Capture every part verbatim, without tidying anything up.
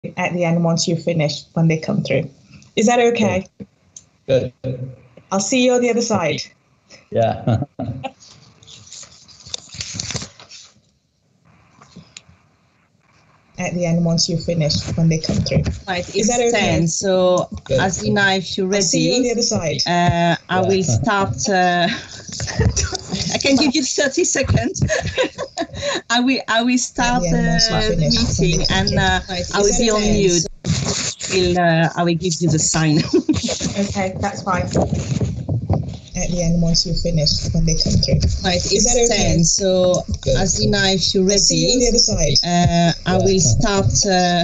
at the end once you've finished when they come through. Is that okay? Good. I'll see you on the other side. Yeah. At the end once you've finished when they come through. Right, Is that okay? ten, so Good. Azina, if you're ready, I'll see you on the other side. uh, I Yeah. will start. Uh, I can give you thirty seconds. I will I will start At the end, uh, once you've the finished, meeting when they and come uh, through. Right, I will is be that on okay? mute. Will uh, I will give you the sign. Okay, that's fine. At the end once you've finished when they come through. Right, Is that it's okay? ten, so Good. Azina, if you're I'll see you on the ready, other side. uh, I Yeah. will start. Uh,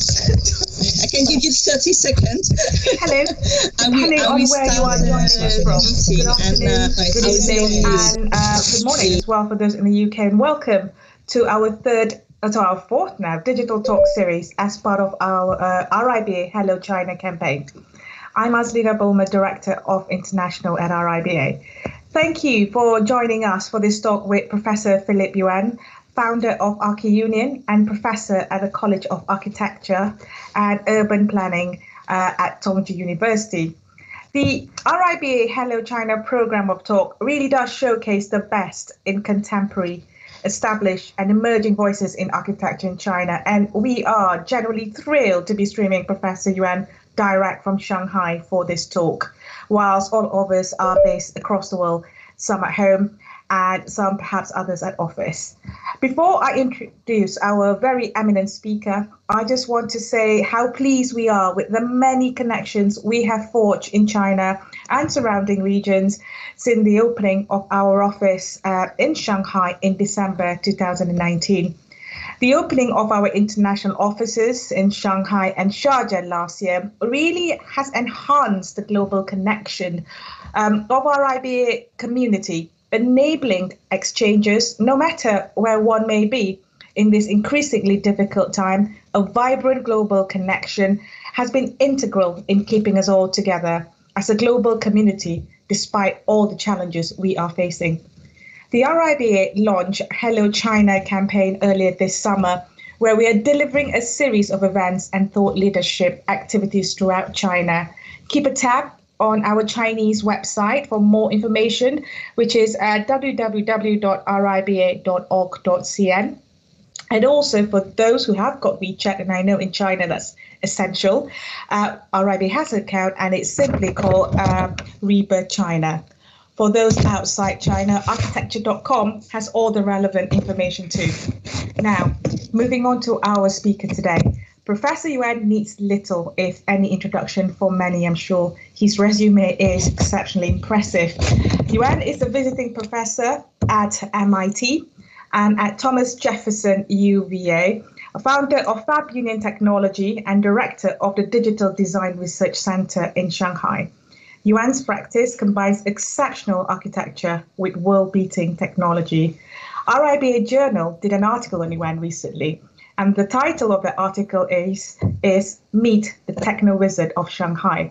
I can give you thirty seconds. Hello. I will, Depending I on will where you start are joining the us from. meeting Good and afternoon, uh, good I will be on evening, mute. and uh, good morning as well for those in the U K. And welcome to our third, uh, to our fourth now, Digital Talk series as part of our uh, R I B A Hello China campaign. I'm Azlina Bulmer, Director of International at R I B A. Thank you for joining us for this talk with Professor Philip Yuan, founder of ArchiUnion and professor at the College of Architecture and Urban Planning uh, at Tongji University. The R I B A Hello China program of talk really does showcase the best in contemporary, established and emerging voices in architecture in China. And we are generally thrilled to be streaming Professor Yuan direct from Shanghai for this talk, whilst all of us are based across the world, some at home and some perhaps others at office. Before I introduce our very eminent speaker, I just want to say how pleased we are with the many connections we have forged in China and surrounding regions since the opening of our office uh, in Shanghai in December two thousand nineteen. The opening of our international offices in Shanghai and Sharjah last year really has enhanced the global connection um, of our R I B A community, enabling exchanges, no matter where one may be in this increasingly difficult time. A vibrant global connection has been integral in keeping us all together as a global community, despite all the challenges we are facing. The R I B A launched Hello China campaign earlier this summer, where we are delivering a series of events and thought leadership activities throughout China. Keep a tab on our Chinese website for more information, which is at w w w dot r i b a dot org dot c n. And also for those who have got WeChat, and I know in China that's essential, uh, R I B A has an account and it's simply called uh, RIBA China. For those outside China, architecture dot com has all the relevant information too. Now, moving on to our speaker today. Professor Yuan needs little, if any, introduction for many, I'm sure. His resume is exceptionally impressive. Yuan is a visiting professor at M I T and at Thomas Jefferson U V A, a founder of FabUnion Technology and director of the Digital Design Research Center in Shanghai. Yuan's practice combines exceptional architecture with world-beating technology. R I B A Journal did an article on Yuan recently, and the title of the article is, is Meet the Techno Wizard of Shanghai.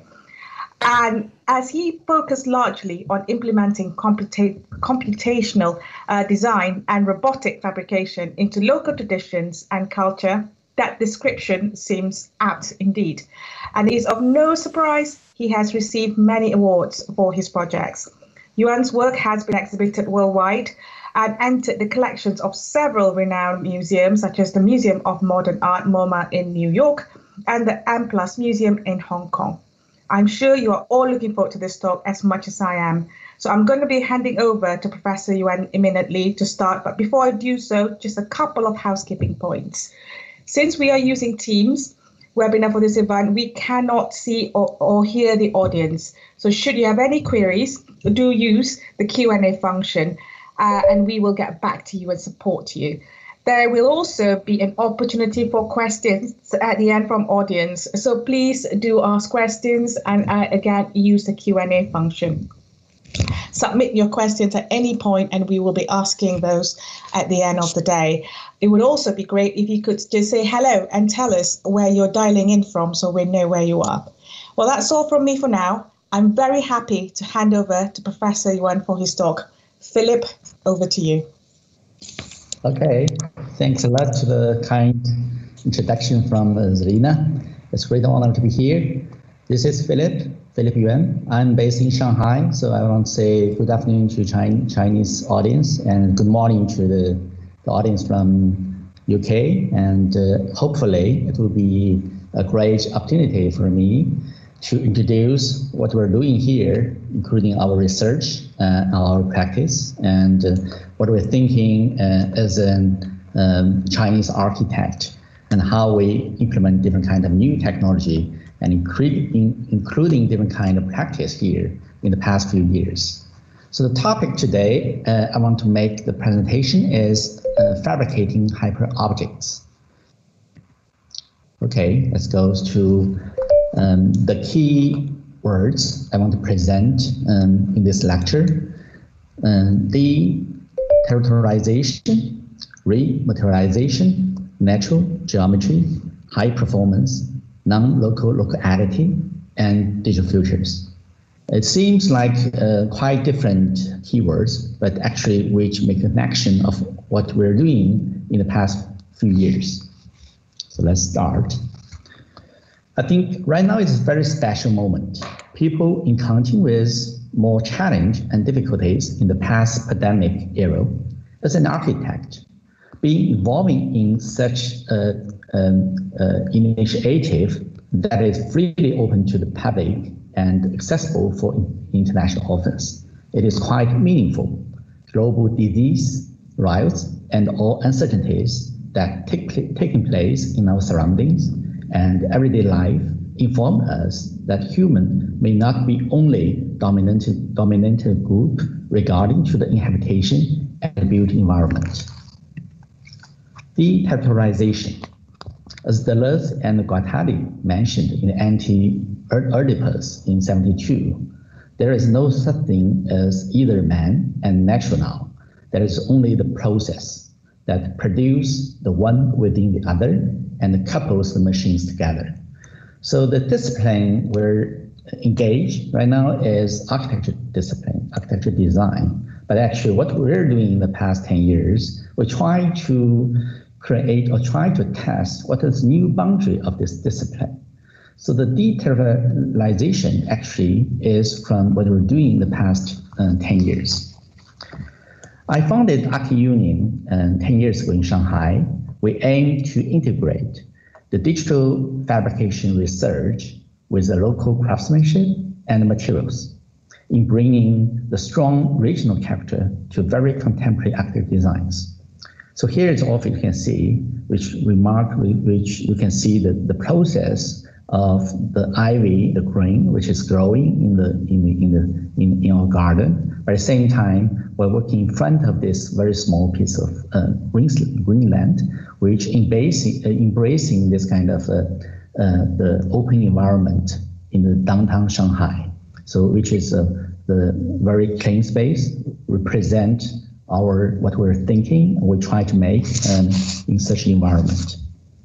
And as he focused largely on implementing computa computational uh, design and robotic fabrication into local traditions and culture, that description seems apt indeed. And it is of no surprise he has received many awards for his projects. Yuan's work has been exhibited worldwide and entered the collections of several renowned museums, such as the Museum of Modern Art, MoMA, in New York and the M Plus Museum in Hong Kong. I'm sure you are all looking forward to this talk as much as I am. So I'm going to be handing over to Professor Yuan imminently to start. But before I do so, just a couple of housekeeping points. Since we are using Teams webinar for this event, we cannot see or, or hear the audience. So should you have any queries, do use the Q and A function uh, and we will get back to you and support you. There will also be an opportunity for questions at the end from audience. So please do ask questions and uh, again, use the Q and A function. Submit your questions at any point and we will be asking those at the end of the day. It would also be great if you could just say hello and tell us where you're dialing in from so we know where you are. Well, that's all from me for now. I'm very happy to hand over to Professor Yuan for his talk. Philip, over to you. Okay, thanks a lot to the kind introduction from uh, Zelina. It's a great honor to be here. This is Philip, Philip Yuan. I'm based in Shanghai, so I want to say good afternoon to China, Chinese audience and good morning to the, the audience from U K. And uh, hopefully it will be a great opportunity for me to introduce what we're doing here, including our research, uh, our practice, and uh, what we're thinking uh, as a um, Chinese architect, and how we implement different kind of new technology, and including, including different kind of practice here in the past few years. So the topic today uh, I want to make the presentation is uh, fabricating hyperobjects. Okay, let's go to Um, the key words I want to present um, in this lecture: um, the characterization, rematerialization, natural geometry, high performance, non-local locality, and digital futures. It seems like uh, quite different keywords, but actually which make a connection of what we're doing in the past few years. So let's start. I think right now is a very special moment. People encountering with more challenge and difficulties in the past pandemic era. As an architect, being involving in such an um, uh, initiative that is freely open to the public and accessible for international audience, it is quite meaningful. Global disease, riots, and all uncertainties that take taking place in our surroundings and everyday life inform us that human may not be only dominant, dominant group regarding to the inhabitation and built environment. Decharacterization. As Deleuze and Guattari mentioned in Anti-Oedipus in seventy-two, there is no such thing as either man and natural now. There is only the process that produce the one within the other and couples the machines together. So the discipline we're engaged right now is architecture discipline, architecture design. But actually what we're doing in the past ten years, we try to create or try to test what is new boundary of this discipline. So the detailization actually is from what we're doing in the past uh, ten years. I founded ArchiUnion uh, ten years ago in Shanghai. We aim to integrate the digital fabrication research with the local craftsmanship and materials in bringing the strong regional character to very contemporary architecture designs. So here is all you can see, which remark, which you can see the, the process of the ivy, the green, which is growing in the in the in the in, in our garden. But at the same time, we're working in front of this very small piece of uh, green green land, which embracing uh, embracing this kind of uh, uh, the open environment in the downtown Shanghai. So which is uh, the very clean space represent our what we're thinking. We try to make um, in such an environment.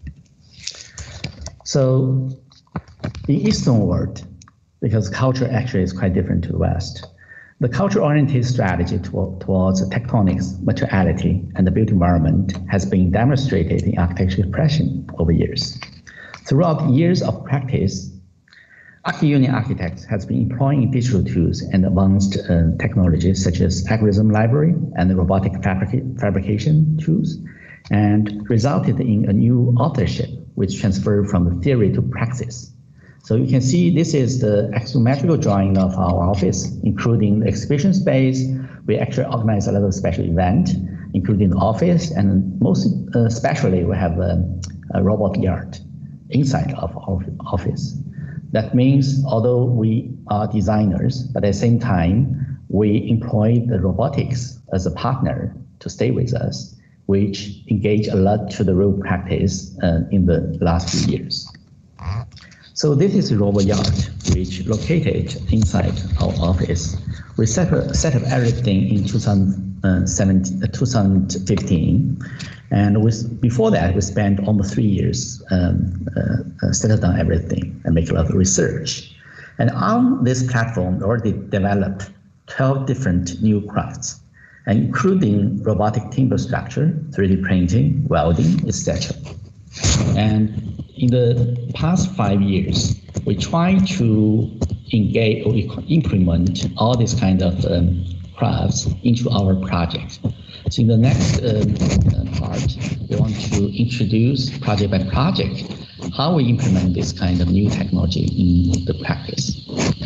So in Eastern world, because culture actually is quite different to the West, the culture-oriented strategy to, towards tectonics, materiality, and the built environment has been demonstrated in architecture expression over years. Throughout years of practice, ArchiUnion architects has been employing digital tools and advanced uh, technologies such as algorithm library and robotic fabric fabrication tools, and resulted in a new authorship which transferred from the theory to praxis. So you can see this is the axiometrical drawing of our office, including the exhibition space. We actually organize a lot of special event, including the office, and most uh, especially we have a, a robot yard inside of our office. That means although we are designers, but at the same time, we employ the robotics as a partner to stay with us, which engage a lot to the real practice uh, in the last few years. So this is a robot yard, which located inside our office. We set up, set up everything in two thousand fifteen. And with, before that, we spent almost three years um, uh, settle down everything and make a lot of research. And on this platform, we already developed twelve different new crafts, including robotic timber structure, three D printing, welding, et cetera. And in the past five years, we try to engage or implement all these kind of um, crafts into our project. So in the next um, part, we want to introduce project by project how we implement this kind of new technology in the practice.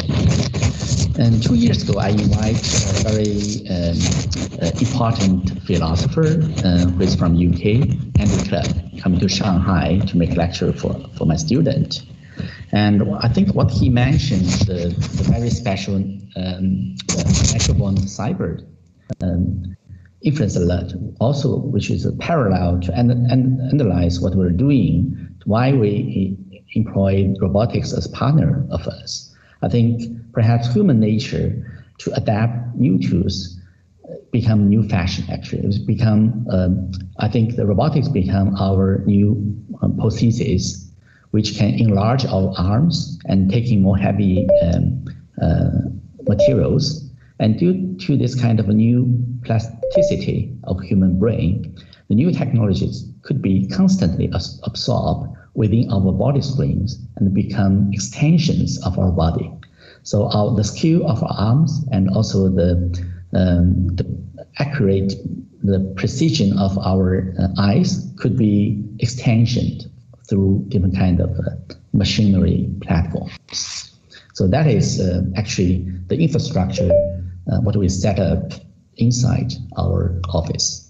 And two years ago, I invited a very um, uh, important philosopher uh, who is from U K, Andrew Clubb, coming to Shanghai to make a lecture for, for my student. And I think what he mentioned, the, the very special um, uh, natural-born cyber um, inference alert, also which is a parallel to an, an, analyze what we're doing, why we employ robotics as partner of us. I think perhaps human nature to adapt new tools become new fashion. Actually, it's become. Um, I think the robotics become our new um, prosthesis, which can enlarge our arms and taking more heavy um, uh, materials. And due to this kind of a new plasticity of human brain, the new technologies could be constantly absorbed within our body screens and become extensions of our body. So our, the skill of our arms and also the, um, the accurate, the precision of our uh, eyes could be extensioned through different kind of uh, machinery platforms. So that is uh, actually the infrastructure, uh, what we set up inside our office.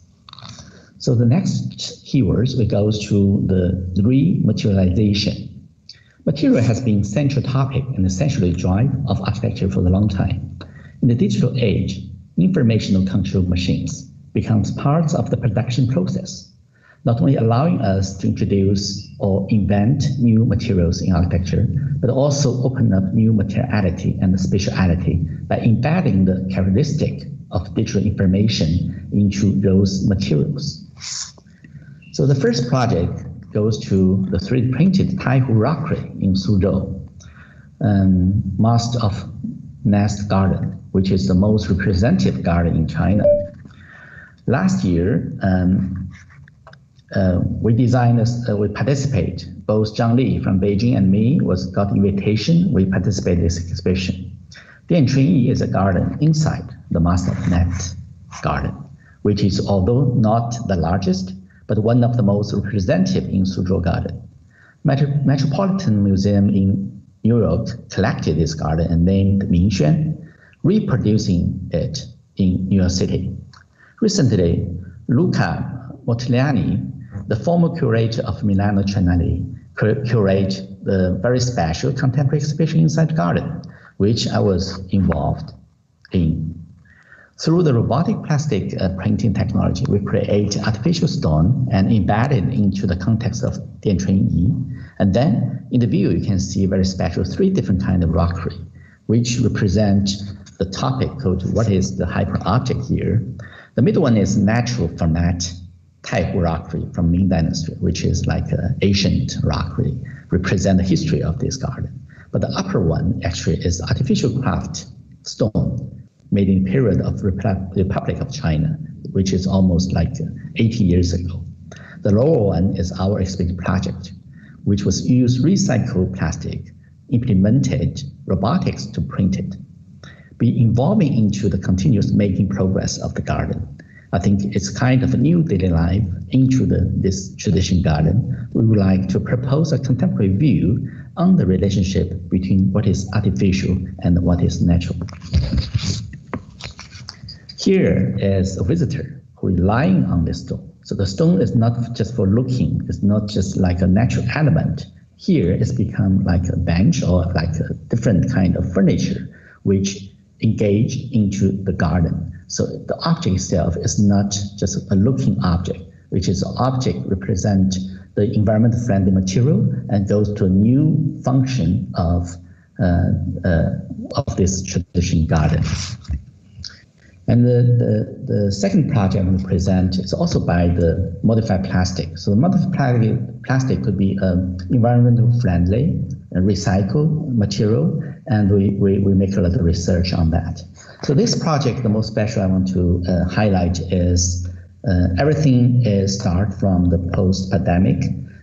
So the next keywords, we go to the rematerialization. Material has been central topic and essentially drive of architecture for a long time. In the digital age, informational control machines becomes parts of the production process, not only allowing us to introduce or invent new materials in architecture, but also open up new materiality and spatiality by embedding the characteristic of digital information into those materials. So the first project goes to the three D printed Taihu rockery in Suzhou, um, Master of Nest Garden, which is the most representative garden in China. Last year, um, uh, we designed, uh, we participate, both Zhang Li from Beijing and me was got invitation, we participate in this exhibition. Dianchunyi is a garden inside the Master of Nest Garden, which is although not the largest, but one of the most representative in Suzhou Garden. Metro Metropolitan Museum in New York collected this garden and named Mingxuan, reproducing it in New York City. Recently, Luca Motiliani, the former curator of Milano Triennale, curated the very special contemporary exhibition inside the garden, which I was involved in. Through the robotic plastic uh, printing technology, we create artificial stone and embed it into the context of Dianchunyi. And then in the view, you can see very special three different kinds of rockery, which represent the topic called what is the hyperobject here. The middle one is natural format type rockery from Ming Dynasty, which is like an ancient rockery, represent the history of this garden. But the upper one actually is artificial craft stone, made in the period of Republic of China, which is almost like eighty years ago. The lower one is our exhibition project, which was used recycled plastic, implemented robotics to print it. Be involving into the continuous making progress of the garden. I think it's kind of a new daily life into the, this tradition garden. We would like to propose a contemporary view on the relationship between what is artificial and what is natural. Here is a visitor who is lying on this stone. So the stone is not just for looking, it's not just like a natural element. Here it's become like a bench or like a different kind of furniture which engage into the garden. So the object itself is not just a looking object, which is an object represent the environment friendly material and goes to a new function of, uh, uh, of this tradition garden. And the, the, the second project I'm going to present is also by the modified plastic. So the modified plastic could be um, environmental friendly, recycled material, and we, we, we make a lot of research on that. So this project, the most special I want to uh, highlight is uh, everything is start from the post-pandemic.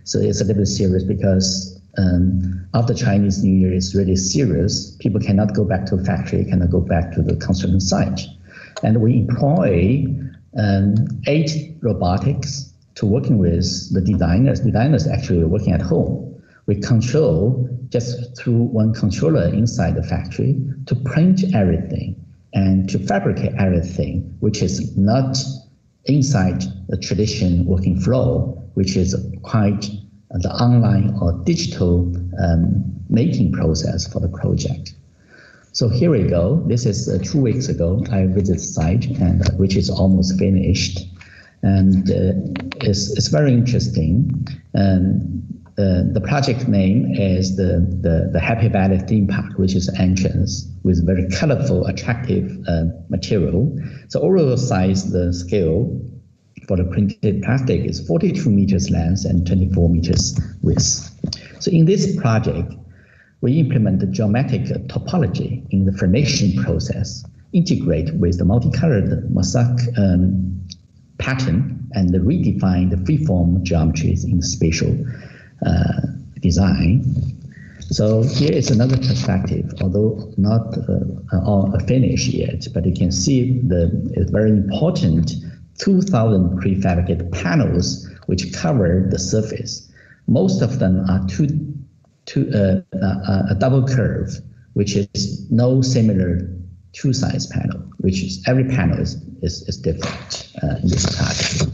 So it's a little bit serious because um, after Chinese New Year is really serious. People cannot go back to the factory, cannot go back to the construction site. And we employ um, eight robotics to working with the designers. Designers actually are working at home. We control just through one controller inside the factory to print everything and to fabricate everything, which is not inside the traditional working flow, which is quite the online or digital um, making process for the project. So here we go. This is uh, two weeks ago. I visited the site, and uh, which is almost finished, and uh, it's it's very interesting. Um, uh, the project name is the, the the Happy Valley Theme Park, which is entrance with very colorful, attractive uh, material. So overall size, the scale for the printed plastic is forty-two meters length and twenty-four meters width. So in this project, we implement the geometric topology in the formation process, integrate with the multicolored mosaic um, pattern, and redefine the freeform geometries in the spatial uh, design. So here is another perspective, although not uh, all finished yet, but you can see the it's very important two thousand prefabricated panels which cover the surface. Most of them are two, two, uh, uh, a double curve, which is no similar two-size panel, which is every panel is, is, is different uh, in this project.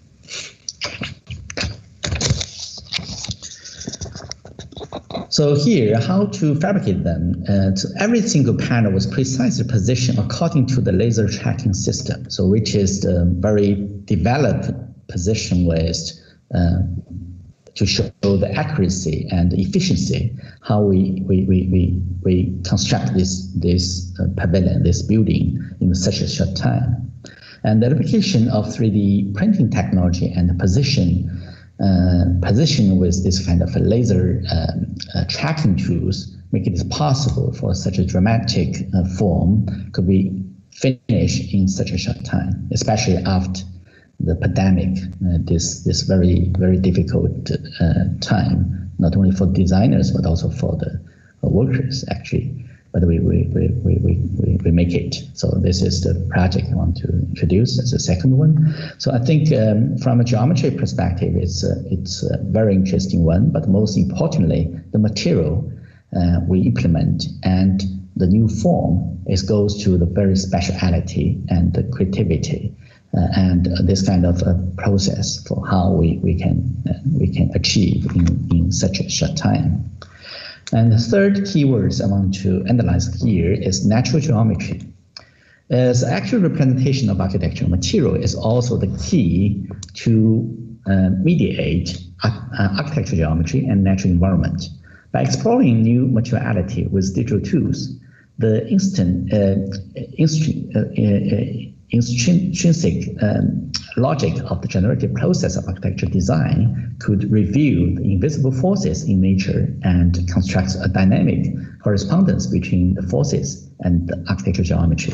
So here, how to fabricate them. Uh, so every single panel was precisely positioned according to the laser tracking system, so which is the very developed position with uh, to show the accuracy and efficiency how we we we we, we construct this this uh, pavilion, this building in such a short time. And the application of three D printing technology and the position. Uh, position with this kind of a laser um, uh, tracking tools make it possible for such a dramatic uh, form could be finished in such a short time, especially after the pandemic, uh, this this very very difficult uh, time, not only for designers but also for the uh, workers actually. But we we, we, we, we, we make it. So this is the project I want to introduce as the second one. So I think um, from a geometry perspective, it's a, it's a very interesting one, but most importantly, the material uh, we implement and the new form is goes to the very speciality and the creativity uh, and this kind of a process for how we, we can uh, we can achieve in, in such a short time. And the third keywords I want to analyze here is natural geometry. As actual representation of architectural material is also the key to uh, mediate uh, architectural geometry and natural environment. By exploring new materiality with digital tools, the instant uh, instri uh, uh, intrinsic um, logic of the generative process of architecture design could reveal the invisible forces in nature and construct a dynamic correspondence between the forces and the architectural geometry.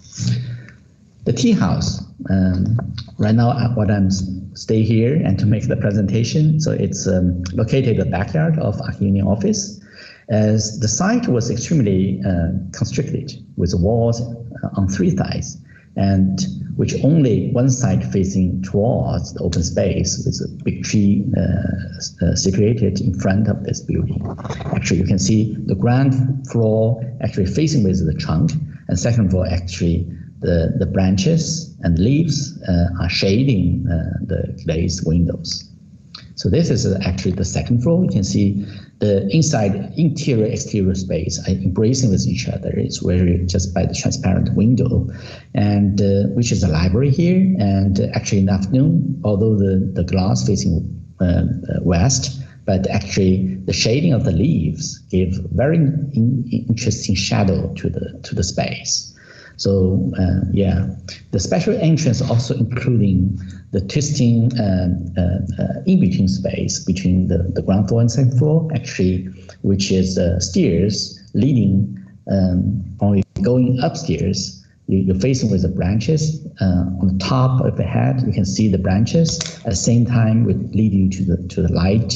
The tea house, um, right now what I'm stay here and to make the presentation, so it's um, located in the backyard of Arc Union office, as the site was extremely uh, constricted with walls uh, on three sides, and which only one side facing towards the open space with a big tree uh, uh, situated in front of this building. Actually, you can see the ground floor actually facing with the trunk, and second floor actually the, the branches and leaves uh, are shading uh, the glazed windows. So this is actually the second floor. You can see the inside interior exterior space are embracing with each other. It's very just by the transparent window, and uh, which is a library here. And uh, actually in the afternoon, although the, the glass facing uh, uh, west, but actually the shading of the leaves give very in, interesting shadow to the to the space. So uh, yeah, the special entrance also including the twisting uh, uh, uh, in-between space between the, the ground floor and second floor, actually, which is uh, stairs leading um, only going upstairs. You, you're facing with the branches uh, on the top of the head. You can see the branches at the same time would lead you to the to the light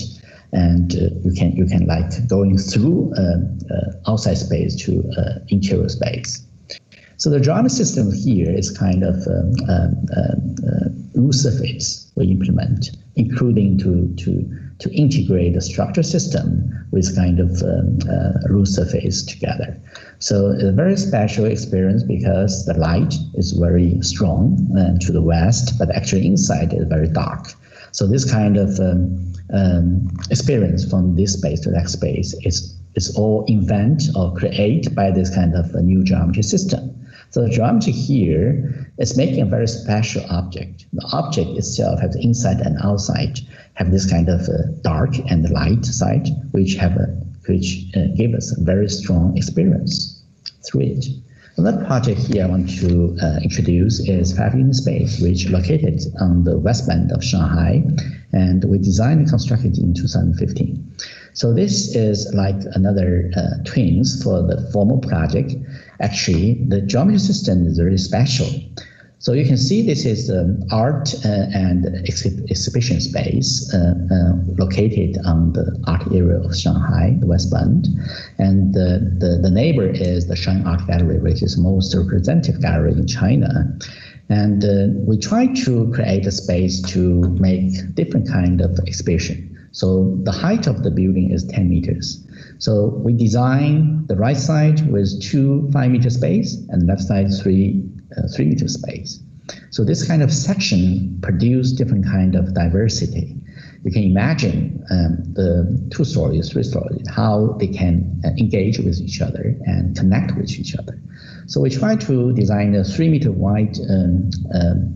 and uh, you can you can like going through uh, uh, outside space to uh, interior space. So the geometry system here is kind of um, um, uh, rule surface we implement, including to to to integrate the structure system with kind of um, uh, rule surface together. So it's a very special experience because the light is very strong uh, to the west, but actually inside is very dark. So this kind of um, um, experience from this space to that space is, is all invented or created by this kind of a new geometry system. So the geometry here is making a very special object. The object itself has inside and outside, have this kind of uh, dark and light side, which have a, which uh, give us a very strong experience through it. Another project here I want to uh, introduce is Fabricating Space, which is located on the west band of Shanghai, and we designed and constructed in two thousand fifteen. So this is like another uh, twins for the formal project. Actually, the geometry system is very special. So you can see this is um, art uh, and exhi exhibition space uh, uh, located on the art area of Shanghai, the West Bund. And the, the, the neighbor is the Shanghai Art Gallery, which is the most representative gallery in China. And uh, we try to create a space to make different kind of exhibition. So the height of the building is ten meters. So we design the right side with two five meter space and left side three uh, three meter space. So this kind of section produce different kind of diversity. You can imagine um, the two stories, three stories, how they can uh, engage with each other and connect with each other. So we try to design a three meter wide um, um,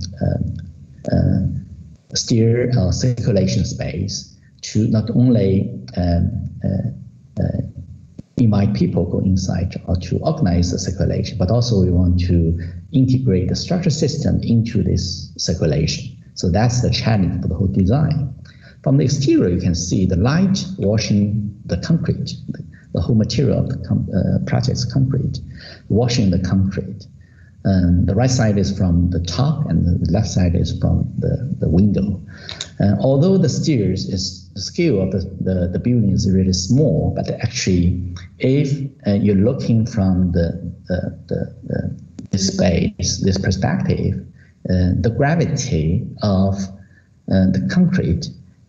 uh, uh, stair or circulation space to not only um, uh, uh, invite people go inside or to organize the circulation, but also we want to integrate the structure system into this circulation. So that's the challenge for the whole design. From the exterior, you can see the light washing the concrete, the, the whole material of the com uh, project's concrete, washing the concrete. Um, the right side is from the top and the left side is from the, the window. Uh, although the stairs is the scale of the, the, the building is really small, but actually if uh, you're looking from the, the, the, the this space, this perspective, uh, the gravity of uh, the concrete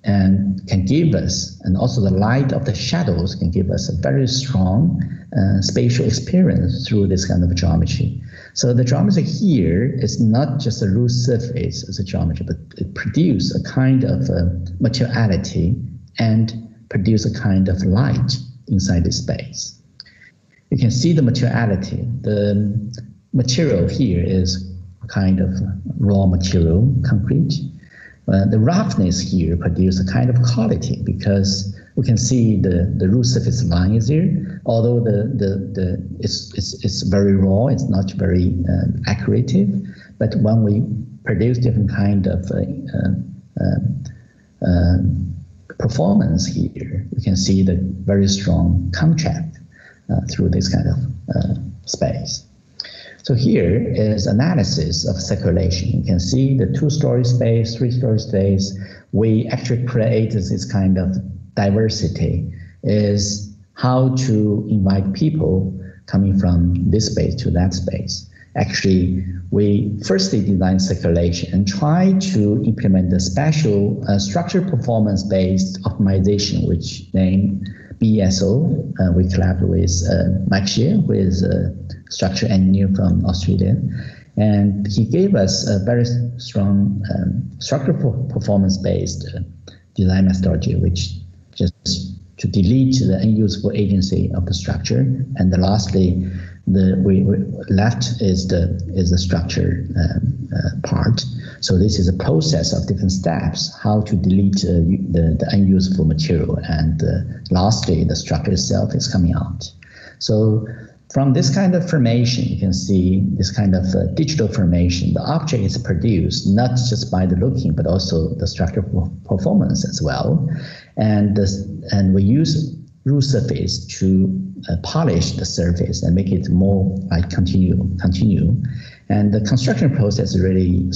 and can give us, and also the light of the shadows can give us a very strong uh, spatial experience through this kind of geometry. So the geometry here is not just a loose surface as a geometry, but it produces a kind of uh, materiality and produce a kind of light inside the space. You can see the materiality. The material here is a kind of raw material, concrete. Uh, the roughness here produces a kind of quality because we can see the, the roof surface line is here. Although the, the, the it's, it's, it's very raw, it's not very um, accurate, but when we produce different kind of uh, uh, uh, performance here, we can see the very strong contrast uh, through this kind of uh, space. So here is analysis of circulation. You can see the two-story space, three-story space. We actually create this kind of diversity, is how to invite people coming from this space to that space. Actually, we firstly design circulation and try to implement a special uh, structure performance-based optimization, which named B S O. Uh, we collaborate with uh, Mike Shea, who is a structure engineer from Australia. And he gave us a very strong um, structure performance-based uh, design methodology, which just to delete the unuseful agency of the structure. And the lastly, the we, we left is the is the structure um, uh, part. So this is a process of different steps, how to delete uh, the, the unuseful material. And uh, lastly, the structure itself is coming out. So from this kind of formation, you can see this kind of uh, digital formation. The object is produced not just by the looking, but also the structural performance as well. And, this, and we use rule surface to uh, polish the surface and make it more like continue, continue. And the construction process really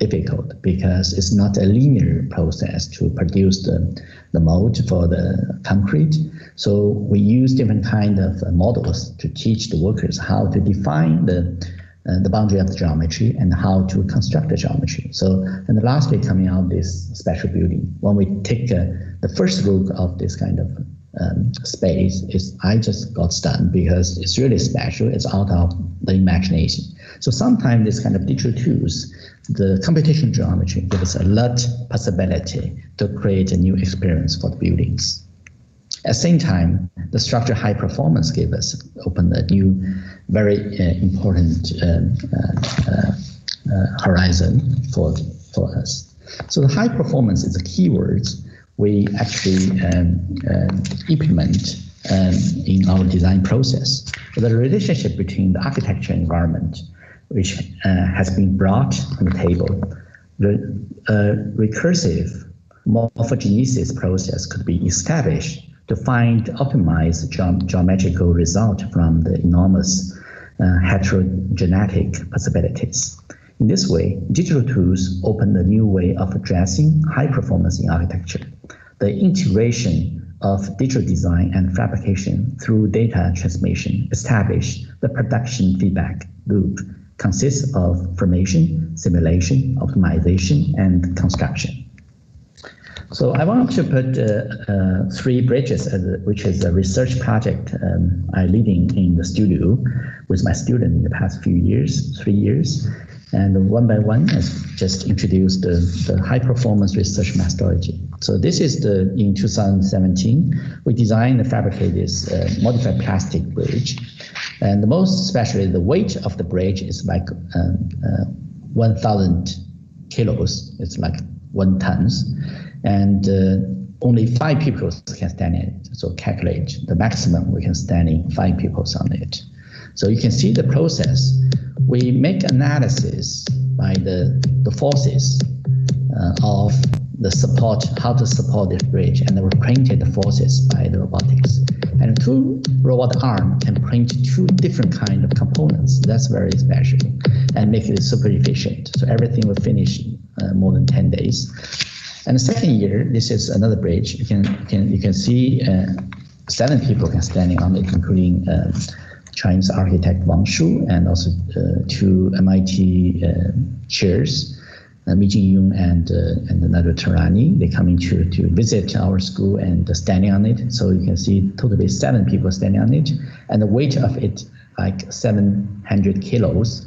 difficult because it's not a linear process to produce the, the mold for the concrete. So we use different kind of models to teach the workers how to define the uh, the boundary of the geometry and how to construct the geometry. So, and lastly, coming out this special building, when we take uh, the first look of this kind of um, space, is I just got stunned because it's really special. It's out of the imagination. So sometimes this kind of digital tools, the computational geometry gives us a lot possibility to create a new experience for the buildings. At the same time, the structure high performance gave us open a new, very uh, important um, uh, uh, uh, horizon for for us. So the high performance is the keywords we actually um, uh, implement um, in our design process. The relationship between the architecture environment, which uh, has been brought on the table, the uh, recursive morphogenesis process could be established to find optimized ge geometrical result from the enormous uh, heterogenetic possibilities. In this way, digital tools open a new way of addressing high performance in architecture. The integration of digital design and fabrication through data transmission establish the production feedback loop consists of formation, simulation, optimization, and construction. So I want to put uh, uh, three bridges, uh, which is a research project um, I'm leading in the studio with my student in the past few years, three years. And one by one, I've just introduced the, the high performance research methodology. So this is the, in two thousand seventeen, we designed and fabricated this uh, modified plastic bridge. And the most especially the weight of the bridge is like um, uh, one thousand kilos, it's like one tons. And uh, only five people can stand in it. So calculate the maximum we can stand in five people on it. So you can see the process. We make analysis by the, the forces uh, of the support, how to support this bridge, and then we printed the forces by the robotics. And two robot arm can print two different kind of components. That's very special and make it super efficient. So everything will finish in uh, more than ten days. And the second year, this is another bridge. You can, you can, you can see uh, seven people can standing on it, including uh, Chinese architect Wang Shu and also uh, two M I T uh, chairs, uh, Mi Jingyong and uh, and another Tarani. They coming to to visit our school and uh, standing on it. So you can see totally seven people standing on it, and the weight of it like seven hundred kilos.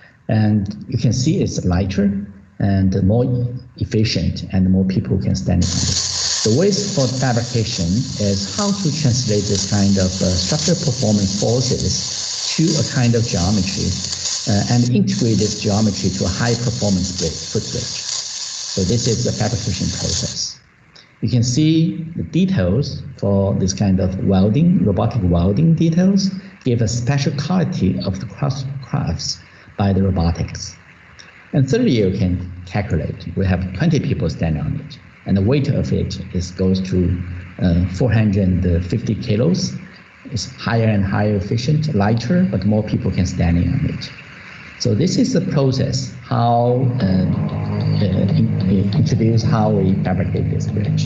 And you can see it's lighter and more efficient, and more people can stand on it. The ways for fabrication is how to translate this kind of uh, structural performance forces to a kind of geometry uh, and integrate this geometry to a high performance footbridge. So this is the fabrication process. You can see the details for this kind of welding, robotic welding details give a special quality of the crafts by the robotics. And thirdly, you can calculate. We have twenty people standing on it, and the weight of it is goes to uh, four hundred fifty kilos. It's higher and higher efficient, lighter, but more people can stand on it. So this is the process, how uh, uh, in, introduce how we fabricate this bridge.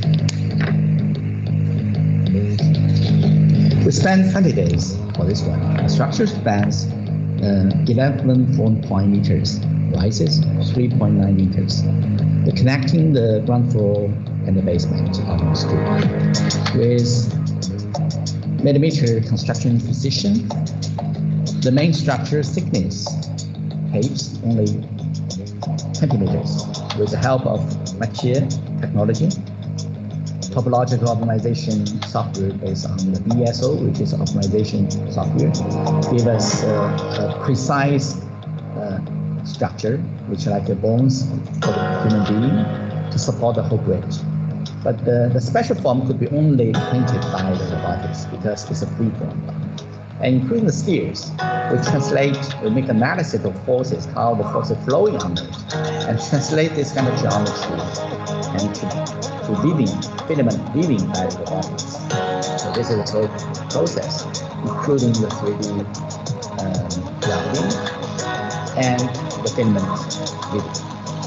We spent twenty days for this one. The structure spans uh, eleven point meters. Rises three point nine meters. The connecting the ground floor and the basement of the school with millimeter construction precision. The main structure thickness heights only twenty meters with the help of material technology. Topological optimization software based on the B S O, which is optimization software, give us uh, a precise uh, structure, which is like the bones of a human being, to support the whole bridge. But the, the special form could be only printed by the robotics because it's a free form. And including the stairs, we translate, we make analysis of forces, how the forces flowing on it, and translate this kind of geometry and to, to living, filament living by the robotics. So this is the whole process, including the three D um, welding and the filament living.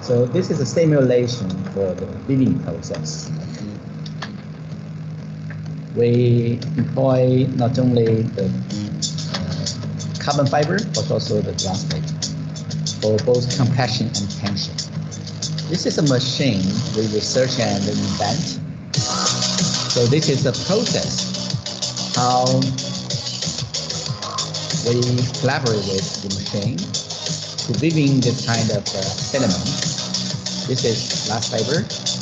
So this is a simulation for the weaving process. We employ not only the uh, carbon fiber, but also the glass plate for both compression and tension. This is a machine we research and invent. So this is the process, how we collaborate with the machine to weaving this kind of uh, filament. This is glass fiber,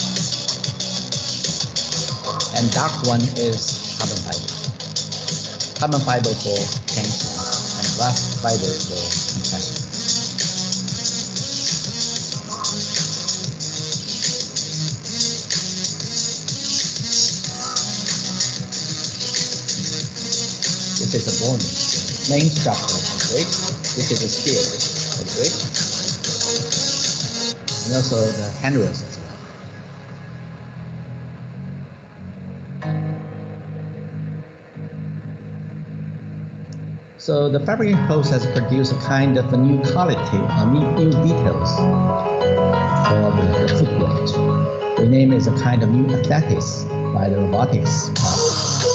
and dark one is carbon fiber. Carbon fiber for tension, and glass fiber for compression. This is the bone, main structure of the bridge. This is the steel of the bridge, and also the handrails as well. So the fabricating process produces a kind of a new quality, uh, new details for the, the footplate. We name it a kind of new aesthetics by the robotics part.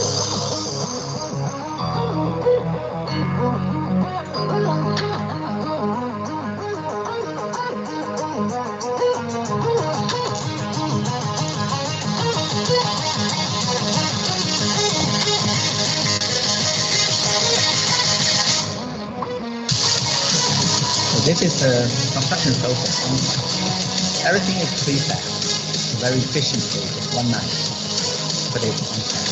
This is the construction process. Everything is preset, very efficiently, just one night. Put it on track.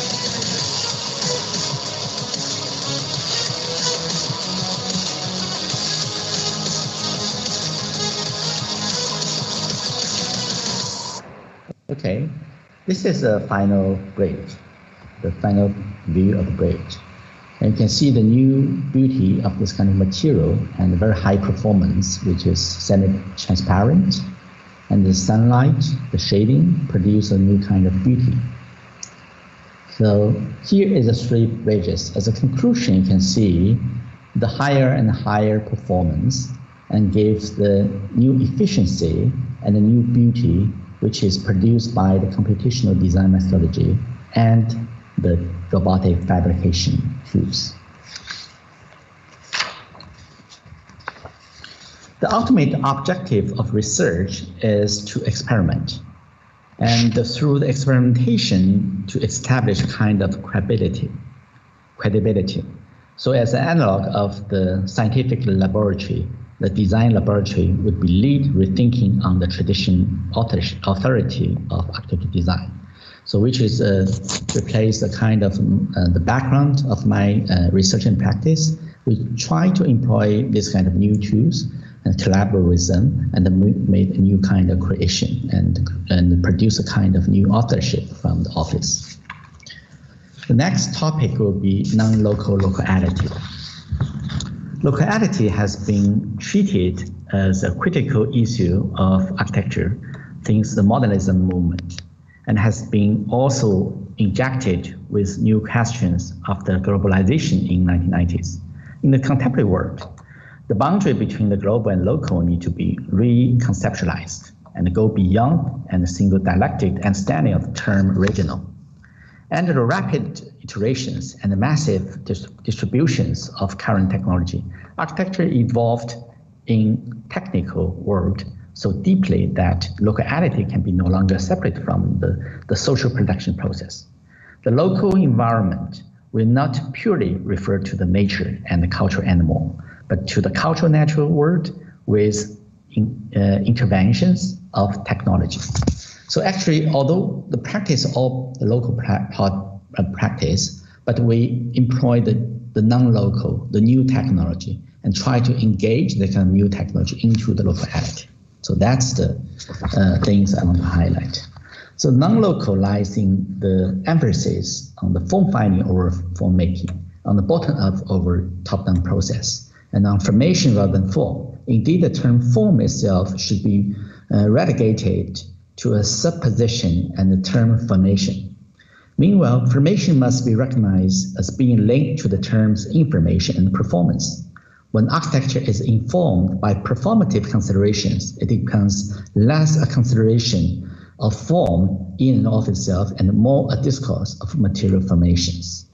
Okay, this is the final bridge, the final view of the bridge. And you can see the new beauty of this kind of material and the very high performance, which is semi-transparent, and the sunlight, the shading produce a new kind of beauty. So here is the three bridges. As a conclusion, you can see the higher and higher performance and gives the new efficiency and the new beauty, which is produced by the computational design methodology and the robotic fabrication tools. The ultimate objective of research is to experiment, and through the experimentation to establish a kind of credibility. credibility. So as an analog of the scientific laboratory, the design laboratory would be lead rethinking on the tradition authority of architecture design. So which is uh, replace the kind of uh, the background of my uh, research and practice. We try to employ this kind of new tools and collaborate with them, and then made a new kind of creation and and produce a kind of new authorship from the office. The next topic will be non-local locality. Locality has been treated as a critical issue of architecture since the modernism movement, and has been also injected with new questions after globalization in nineteen nineties. In the contemporary world, the boundary between the global and local need to be reconceptualized and go beyond and single dialectic understanding of the term regional. And the rapid iterations and the massive dis distributions of current technology, architecture evolved in technical world so deeply that locality can be no longer separate from the, the social production process. The local environment will not purely refer to the nature and the cultural animal, but to the cultural natural world with in, uh, interventions of technology. So actually, although the practice of the local pra uh, practice, but we employ the, the non-local, the new technology, and try to engage the kind of new technology into the locality. So that's the uh, things I want to highlight. So non-local lies in the emphasis on the form finding over form making, on the bottom up over top-down process, and on formation rather than form. Indeed, the term form itself should be uh, relegated to a subposition and the term formation. Meanwhile, formation must be recognized as being linked to the terms information and performance. when architecture is informed by performative considerations, it becomes less a consideration of form in and of itself and more a discourse of material formations.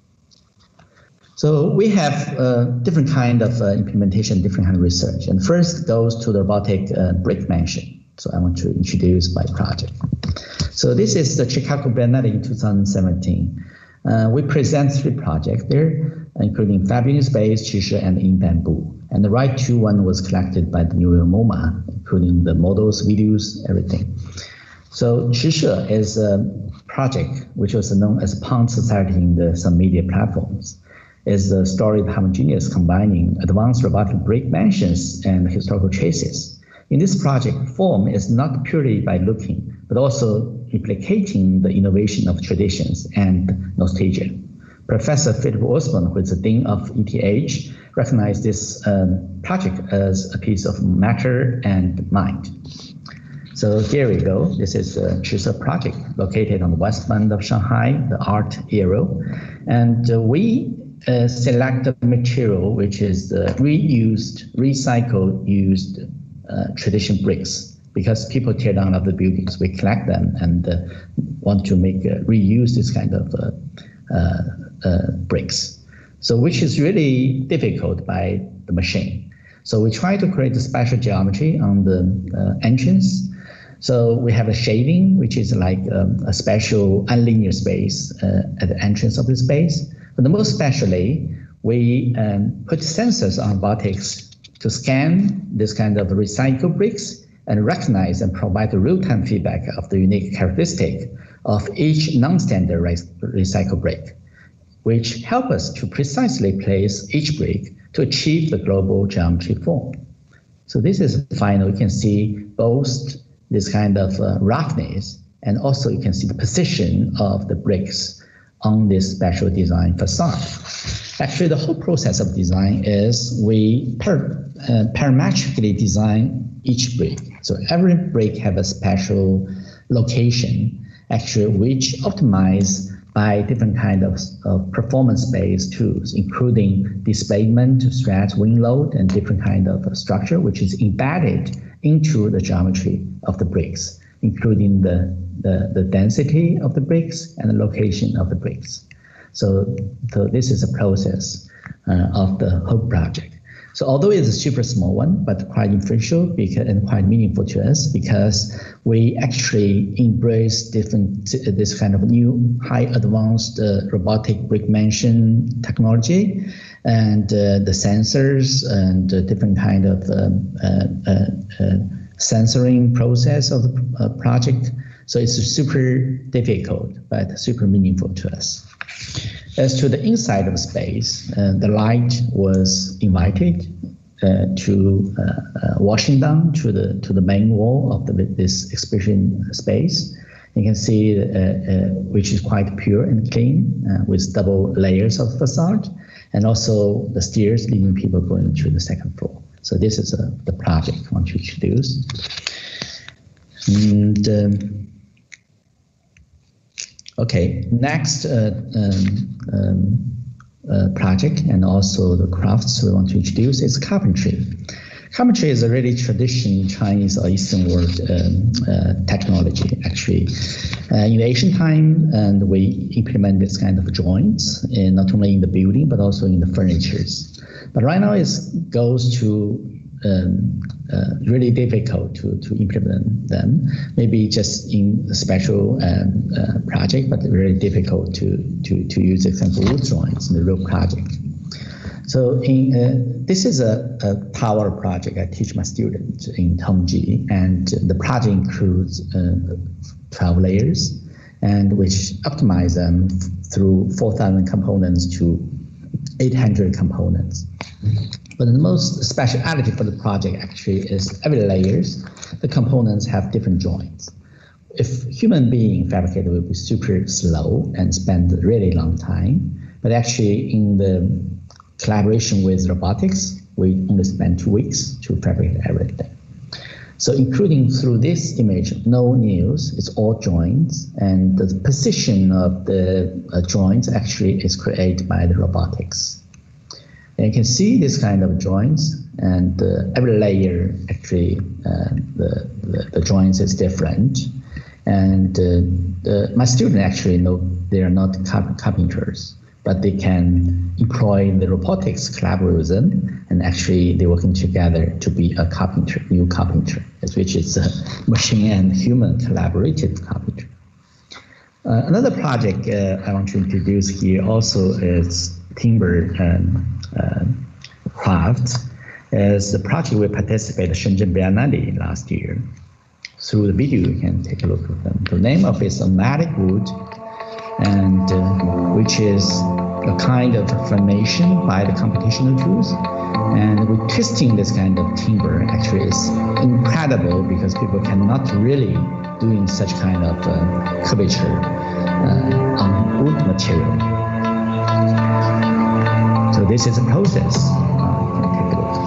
So we have uh, different kind of uh, implementation, different kind of research. And first goes to the robotic uh, brick mansion. So I want to introduce my project. So this is the Chicago Biennale in two thousand seventeen. Uh, we present three projects there, including Fabricating Space, Qishe, and In Bamboo. And the right two one was collected by the New York MoMA, including the models, videos, everything. So Qishe is a project which was known as Pond Society in the some media platforms. Is a story of homogeneous combining advanced robotic brick mansions and historical traces. In this project, form is not purely by looking, but also implicating the innovation of traditions and nostalgia. Professor Philip F Yuan, who is the Dean of E T H, recognized this um, project as a piece of matter and mind. So here we go. This is a Qishe project located on the west bank of Shanghai, the art area. And uh, we uh, select the material which is the reused, recycled, used uh, tradition bricks. Because people tear down other buildings, we collect them and uh, want to make uh, reuse this kind of uh, uh, uh, bricks. So which is really difficult by the machine. So we try to create a special geometry on the uh, entrance. So we have a shading, which is like um, a special unlinear space uh, at the entrance of the space. But the most especially, we um, put sensors on robotics to scan this kind of recycled bricks and recognize and provide the real-time feedback of the unique characteristic of each non-standard recycled brick, which help us to precisely place each brick to achieve the global geometry form. So this is final. You can see both this kind of uh, roughness, and also you can see the position of the bricks on this special design facade. Actually, the whole process of design is we per, uh, parametrically design each brick. So every brick have a special location, actually, which optimize by different kind of, of performance-based tools, including displacement, stretch, wind load, and different kind of structure, which is embedded into the geometry of the bricks, including the, the, the density of the bricks and the location of the bricks. So, so this is a process uh, of the whole project. So although it's a super small one, but quite influential because, and quite meaningful to us because we actually embrace different this kind of new high advanced uh, robotic brick mansion technology and uh, the sensors and uh, different kind of um, uh, uh, uh, sensoring process of the uh, project. So it's super difficult, but super meaningful to us. As to the inside of space, uh, the light was invited uh, to uh, uh, washing down to the to the main wall of the, this exhibition space. You can see uh, uh, which is quite pure and clean uh, with double layers of facade, and also the stairs leading people going to the second floor. So this is uh, the project I want to introduce. And, um, Okay, next uh, um, um, uh, project and also the crafts we want to introduce is carpentry. Carpentry is a really traditional Chinese or Eastern world um, uh, technology, actually. Uh, in the ancient time, and we implement this kind of joints, in, not only in the building, but also in the furnitures. But right now it goes to Um, uh, really difficult to, to implement them. Maybe just in a special um, uh, project, but really difficult to, to, to use example wood joints in the real project. So in, uh, this is a, a tower project I teach my students in Tongji, and the project includes uh, twelve layers, and which optimize them through four thousand components to eight hundred components. But the most speciality for the project actually is every layers, the components have different joints. If human being fabricator will be super slow and spend a really long time, but actually in the collaboration with robotics, we only spend two weeks to fabricate everything. So including through this image, no nails, it's all joints, and the position of the uh, joints actually is created by the robotics. And you can see this kind of joints, and uh, every layer actually uh, the, the the joints is different. And uh, the, my students actually know they are not carpenters, but they can employ the robotics collaboration, and actually they're working together to be a carpenter, new carpenter, which is a machine and human collaborative carpenter. Uh, another project uh, I want to introduce here also is timber um, uh, craft. Is the project we participated in Shenzhen Biennale last year. Through the video, you can take a look at them. The name of it is somatic wood, and uh, which is a kind of formation by the computational tools. And we're twisting this kind of timber actually is incredible because people cannot really doing such kind of uh, curvature uh, on wood material. So this is a process. Uh, you can take a look.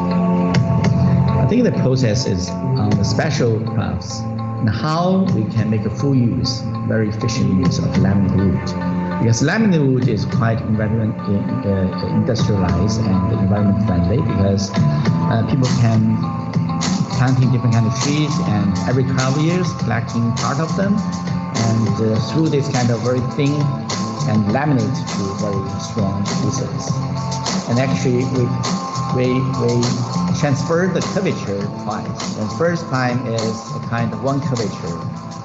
I think the process is on the special crafts and how we can make a full use, very efficient use of laminate wood. Because laminate wood is quite environment, uh, industrialized and environment friendly because uh, people can planting different kind of trees and every twelve years collecting part of them, and uh, through this kind of very thin and laminate to very strong pieces. And actually we we we transfer the curvature twice. The first time is a kind of one curvature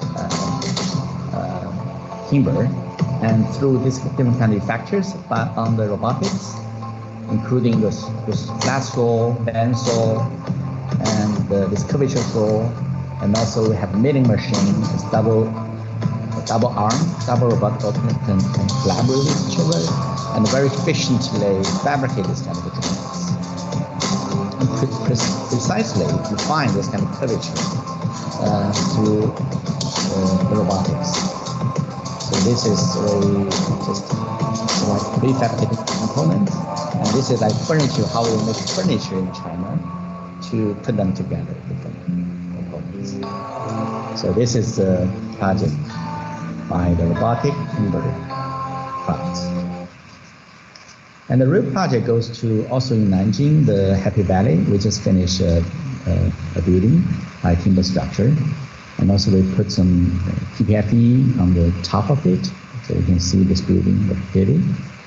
uh, uh, timber, and through these different kind of factors, but on the robotics, including this, this flat saw, band saw, and uh, this curvature saw, and also we have milling machine, it's double double arm, double robot can collaborate with each other, and very efficiently fabricate this kind of joints. And pre pre precisely define this kind of curvature uh, through uh, the robotics. So this is a just like prefabricated component, and this is like furniture, how we make furniture in China to put them together, different components. So this is the project by the robotic timber crafts. And the real project goes to also in Nanjing, the Happy Valley. We just finished a, a, a building by timber structure. And also we put some P P F E on the top of it, so you can see this building clearly.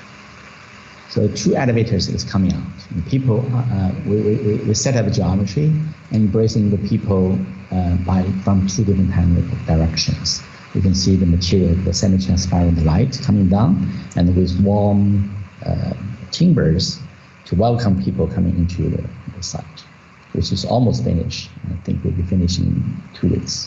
So two elevators is coming out. And people, uh, we, we, we set up a geometry and embracing the people uh, by from two different kind of directions. You can see the material, the semi-transparent light coming down, and with warm uh, timbers to welcome people coming into the, the site, which is almost finished. I think we'll be finished in two weeks.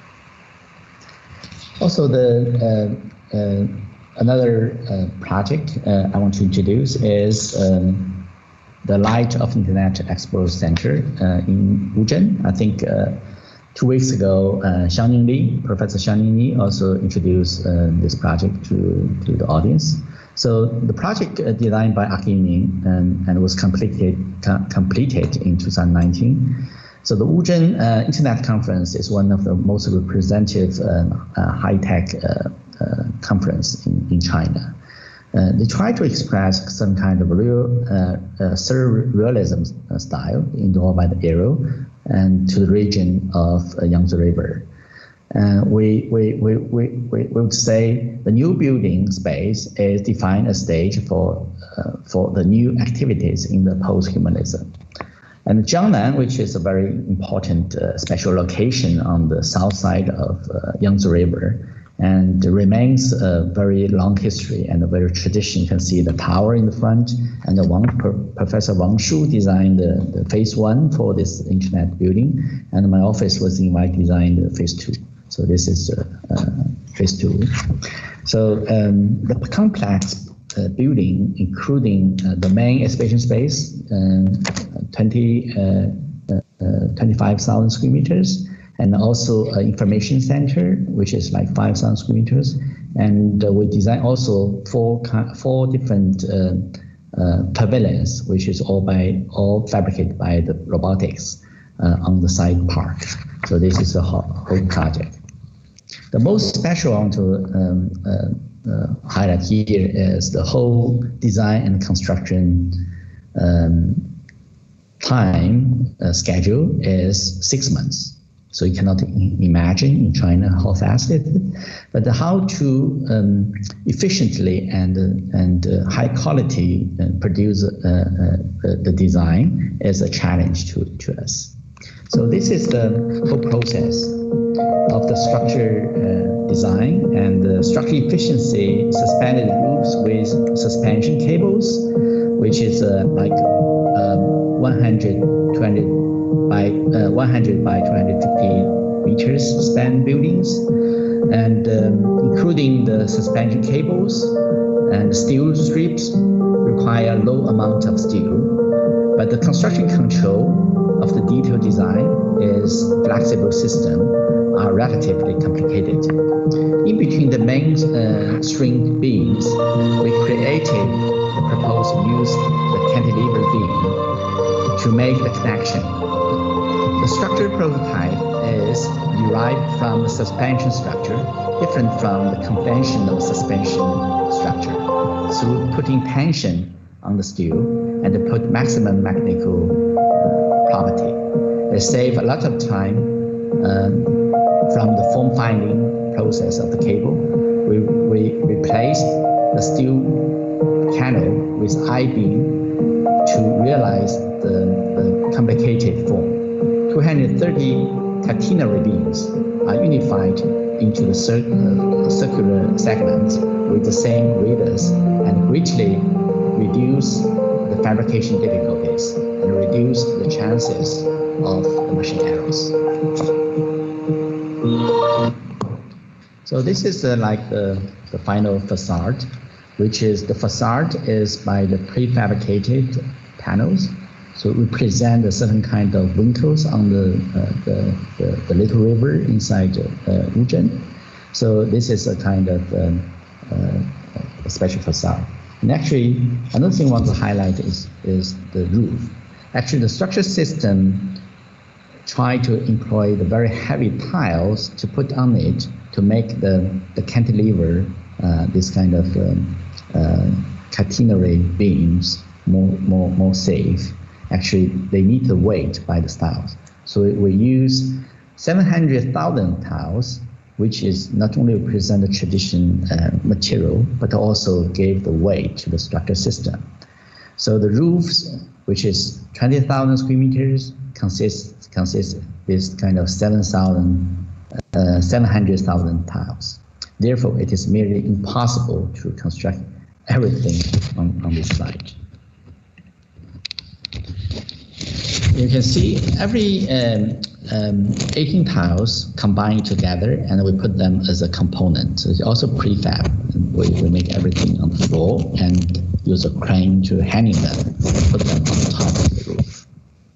Also, the uh, uh, another uh, project uh, I want to introduce is um, the Light of Internet Explorer Center uh, in Wuzhen. I think uh, two weeks ago, uh, Xiangning Li, Professor Xiangning Li, also introduced uh, this project to, to the audience. So the project uh, designed by Aki Yiming and, and was completed com completed in two thousand nineteen. So the Wuzhen uh, Internet Conference is one of the most representative uh, uh, high-tech uh, uh, conference in, in China. Uh, they try to express some kind of real uh, uh, surrealism style involved by the arrow and to the region of uh, Yangtze River. Uh, we, we, we, we, we would say the new building space is defined a stage for, uh, for the new activities in the post-humanism. And Jiangnan, which is a very important uh, special location on the south side of uh, Yangtze River, and remains a very long history and a very tradition. You can see the tower in the front, and the Wang, Professor Wang Shu designed the, the phase one for this internet building, and my office was invited to design the phase two. So this is uh, uh, phase two. So um, the complex uh, building, including uh, the main exhibition space, uh, twenty, uh, uh, twenty-five thousand square meters, and also an information center, which is like five thousand square meters. And uh, we design also four four different uh, uh, pavilions, which is all by all fabricated by the robotics uh, on the side park. So this is the whole, whole project. The most special I want to um, uh, uh, highlight here is the whole design and construction um, time uh, schedule is six months. So you cannot imagine in China how fast it is. But how to um, efficiently and, uh, and uh, high quality uh, produce uh, uh, the design is a challenge to, to us. So this is the whole process of the structure uh, design and the structure efficiency, suspended roofs with suspension cables, which is uh, like um, one hundred twenty by uh, one hundred by two hundred fifty meters span buildings, and um, including the suspension cables and steel strips require low amount of steel, but the construction control of the detailed design is flexible system are relatively complicated. In between the main uh, string beams, we created the proposed use the cantilever beam to make the connection. The structure prototype is derived from the suspension structure, different from the conventional suspension structure, through putting tension on the steel and put maximum mechanical uh, property. They save a lot of time um, from the form finding process of the cable. We, we replaced the steel cannel with I-beam to realize the, the complicated form. two hundred thirty catenary beams are unified into the cir uh, circular segments with the same radius and greatly reduce the fabrication difficulties and reduce the chances of the machine errors. So this is uh, like the, the final facade, which is the facade is by the prefabricated panels. So we present a certain kind of wrinkles on the, uh, the, the, the little river inside uh, Wuzhen. So this is a kind of um, uh, a special facade. And actually, another thing I want to highlight is, is the roof. Actually, the structure system try to employ the very heavy tiles to put on it to make the, the cantilever, uh, this kind of um, uh, catenary beams more, more, more safe. Actually, they need the weight by the tiles. So we use seven hundred thousand tiles, which is not only represent the traditional uh, material, but also gave the weight to the structure system. So the roofs, which is twenty thousand square meters, consists consists this kind of seven thousand, uh, seven hundred thousand tiles. Therefore, it is merely impossible to construct everything on, on this site. You can see every um, um, eighteen tiles combined together, and we put them as a component. So it's also prefab. We, we make everything on the floor and use a crane to hanging them, put them on the top of the roof.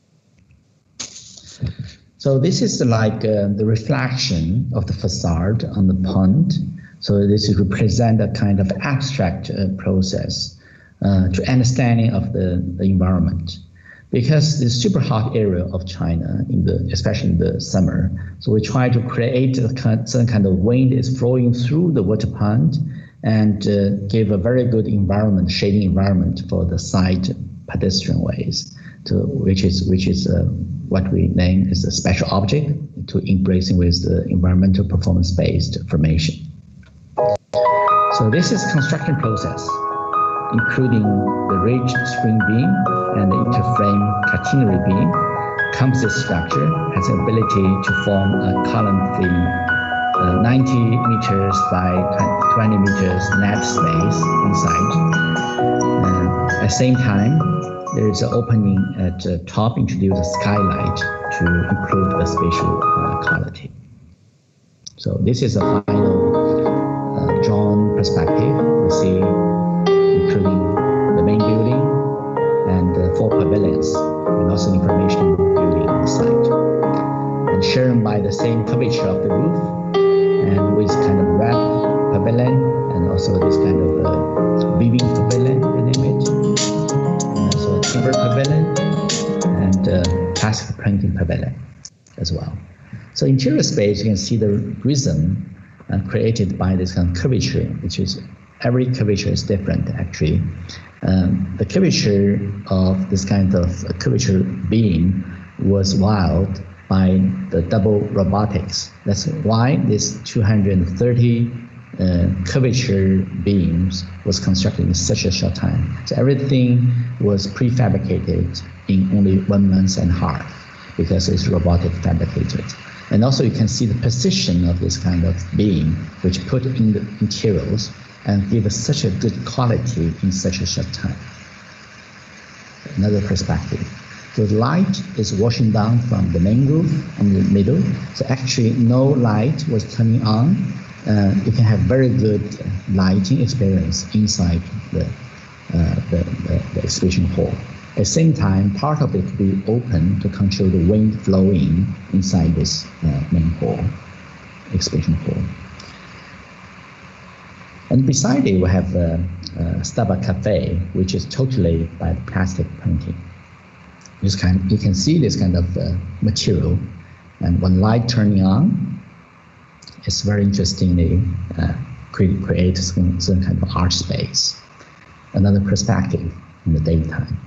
So this is like uh, the reflection of the facade on the pond. So this is represent a kind of abstract uh, process uh, to understanding of the, the environment. Because the super hot area of China, in the especially in the summer, so we try to create a kind, some kind of wind is flowing through the water pond and uh, give a very good environment, shading environment for the side pedestrian ways, to, which is which is uh, what we name as a special object to embracing with the environmental performance-based formation. So this is construction process, including the ridge spring beam and the interframe catenary beam. Composite structure has the ability to form a column-free uh, ninety meters by twenty meters net space inside. Uh, at the same time, there is an opening at the top, introduce a skylight to improve the spatial uh, quality. So this is a final uh, drawn perspective. We see including the main building and uh, four pavilions, and also information building on the site. And shown by the same curvature of the roof, and with kind of red pavilion, and also this kind of uh, weaving pavilion in image, and also a timber pavilion, and uh, plastic printing pavilion as well. So interior space, you can see the rhythm uh, created by this kind of curvature, which is every curvature is different actually. Um, the curvature of this kind of curvature beam was wild by the double robotics. That's why this two hundred thirty uh, curvature beams was constructed in such a short time. So everything was prefabricated in only one month and a half because it's robotic fabricated. And also you can see the precision of this kind of beam, which put in the materials and give us such a good quality in such a short time. Another perspective. So the light is washing down from the main roof in the middle. So actually no light was coming on. Uh, you can have very good lighting experience inside the, uh, the, the, the exhibition hall. At the same time, part of it will be open to control the wind flowing inside this uh, main hall, exhibition hall. And beside it, we have a, a Starbucks cafe, which is totally by plastic printing. This kind, you can see this kind of uh, material, and when light turning on, it's very interestingly uh, create, create some, some kind of art space, another perspective in the daytime.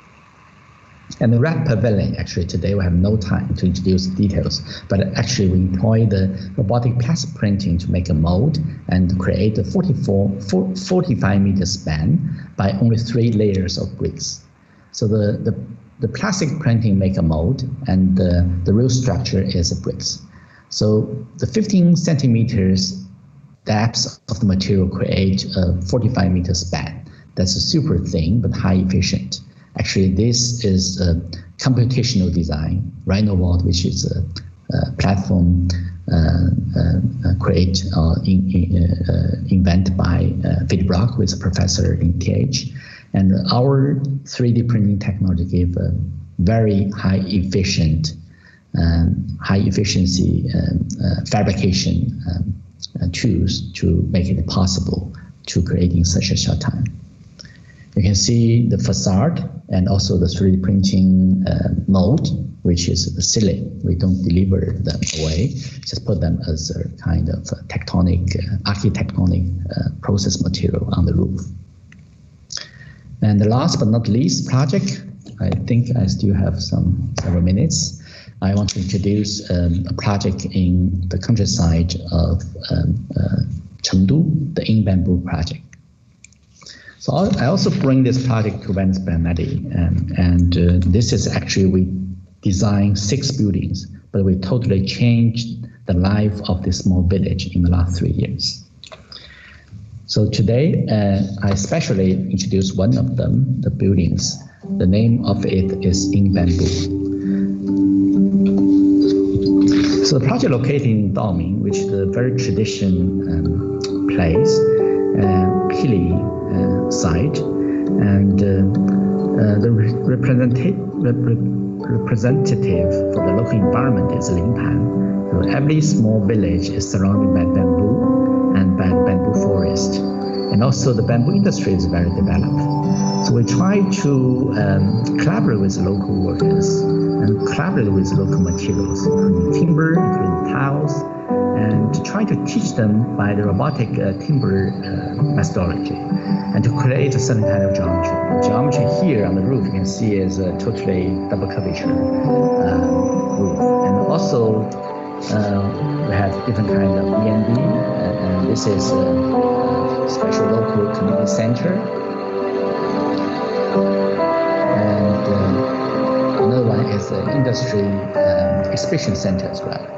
And the red pavilion, actually today we have no time to introduce details, but actually we employ the robotic plastic printing to make a mold and create a forty-four, forty-five meter span by only three layers of bricks. So the, the, the plastic printing make a mold and the, the real structure is a bricks. So the fifteen centimeters depth of the material create a forty-five meter span. That's a super thin but high efficient. Actually, this is a computational design, RhinoVault, which is a, a platform uh, uh, create uh, in, in, uh, invented by uh, Philip Brock, who is a professor in T H. And our three D printing technology gave a very high efficient, um, high efficiency um, uh, fabrication um, uh, tools to make it possible to create in such a short time. You can see the facade and also the three D printing uh, mold, which is the ceiling. We don't deliver them away, just put them as a kind of a tectonic, uh, architectonic uh, process material on the roof. And the last but not least project, I think I still have some several minutes. I want to introduce um, a project in the countryside of um, uh, Chengdu, the In Bamboo project. So I also bring this project to Venice Biennale, um, and uh, this is actually we designed six buildings, but we totally changed the life of this small village in the last three years. So today, uh, I especially introduce one of them, the buildings. The name of it is In Bamboo. So the project located in Daoming, which is a very traditional um, place, uh, hilly uh, site, and uh, uh, the re representative, rep representative for the local environment is Lingpan. So every small village is surrounded by bamboo and by the bamboo forest. And also the bamboo industry is very developed. So we try to um, collaborate with local workers and collaborate with local materials, including timber, including tiles, and to try to teach them by the robotic uh, timber uh, methodology, and to create a certain kind of geometry. The geometry here on the roof you can see is a totally double curvature uh, roof. And also uh, we have different kind of E N D, and, and this is a special local community center. And uh, another one is the industry um, exhibition center as well.